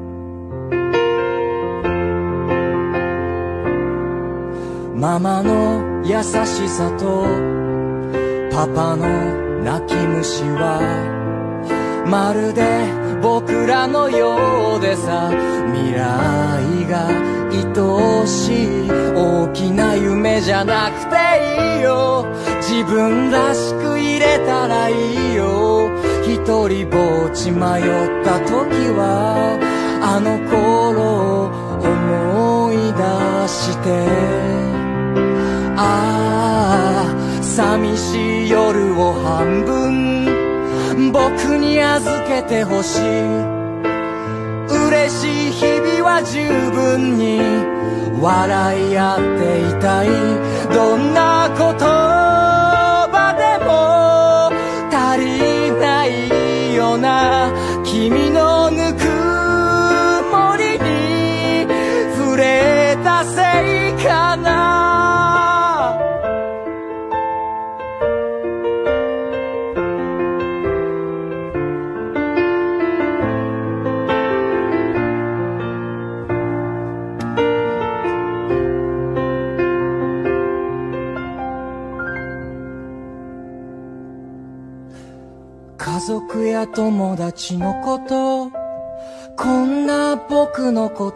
ママの優しさとパパの泣き虫はまるで僕らのようでさ。未来が愛しい大きな夢じゃなくていいよ。自分らしく入れたらいいよ。一人ぼっち迷った時はあの頃を思い出してああ寂しい夜を半分僕に預けてほしい。嬉しい日々は十分に笑い合っていたい。どんな言葉でも足りないような君のぬくもりに触れたせいかな。家族や友達のこと、こんな僕のこと、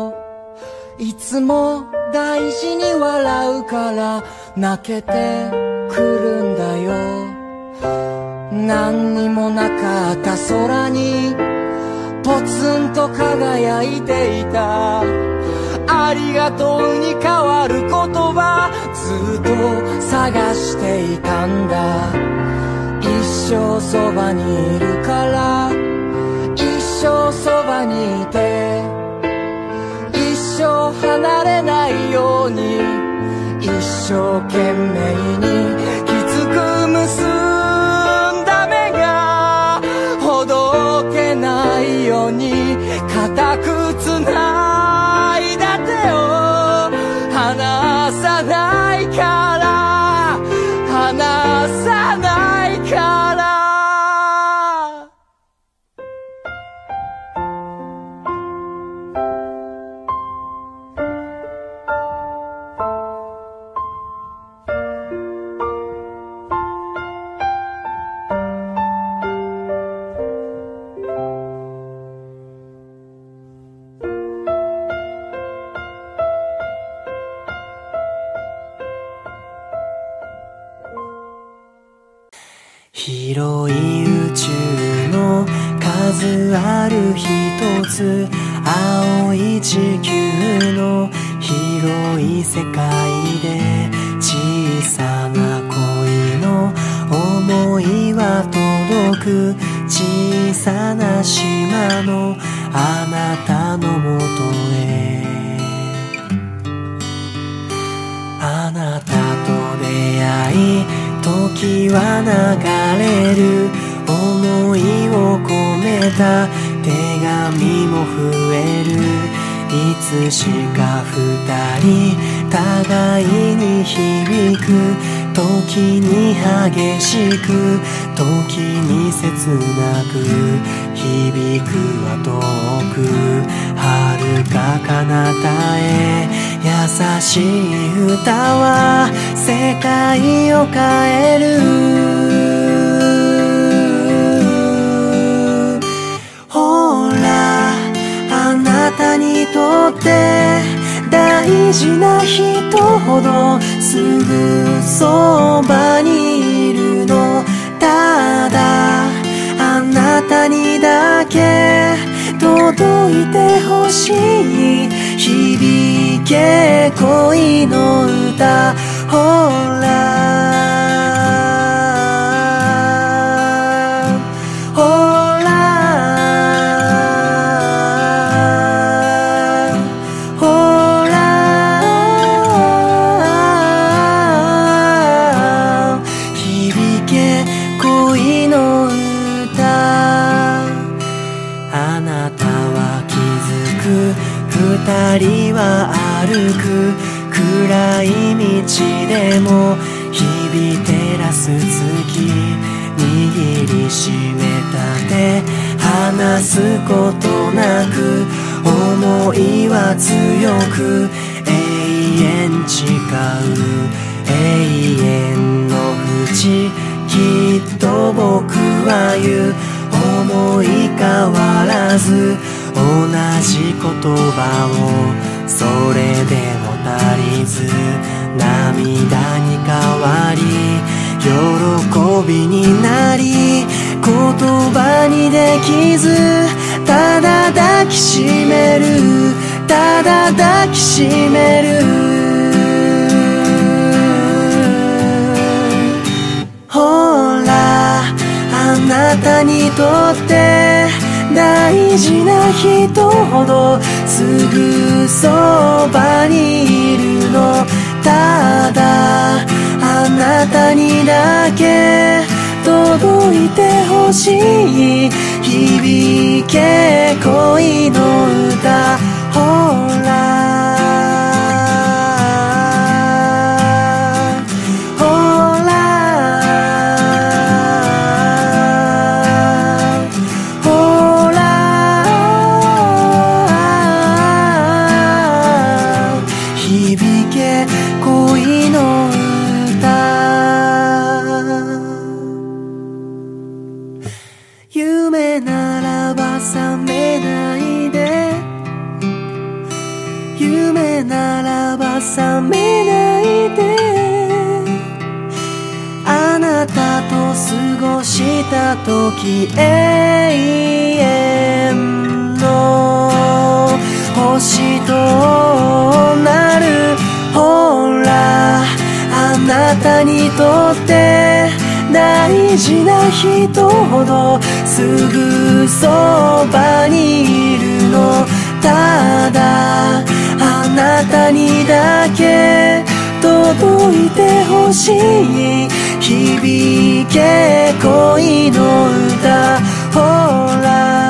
いつも大事に笑うから泣けてくるんだよ。何にもなかった空にポツンと輝いていた。ありがとうに変わる言葉ずっと探していたんだ。一生そばにいるから一生そばにいて一生離れないように一生懸命にきつく結んだ目がほどけないように固くつないだ手を離さないから離さないから広い宇宙の数ある一つ青い地球の広い世界で小さな恋の想いは届く小さな島のあなたのもとへあなたと出会い時は流れる想いを込めた手紙も増えるいつしか二人互いに響く時に激しく時に切なく響くは遠く遥か彼方へ優しい歌は世界を変える。ほらあなたにとって大事な人ほどすぐそばにいるの。ただあなたにだけ届いてほしい。響け恋の歌。ほら二人は歩く暗い道でも日々照らす月握りしめた手離すことなく思いは強く永遠誓う永遠の淵きっと僕は言う思い変わらず同じ言葉をそれでも足りず涙に変わり喜びになり言葉にできずただ抱きしめるただ抱きしめる。ほらあなたにとって大事な人ほどすぐそばにいるの。ただあなたにだけ届いてほしい。響け恋の歌。ほら夢ならば覚めないで夢ならば覚めないであなたと過ごした時永遠の星となる。ほらあなたにとって大事な人ほどすぐそばにいるの。ただあなたにだけ届いてほしい。響け恋の歌。ほら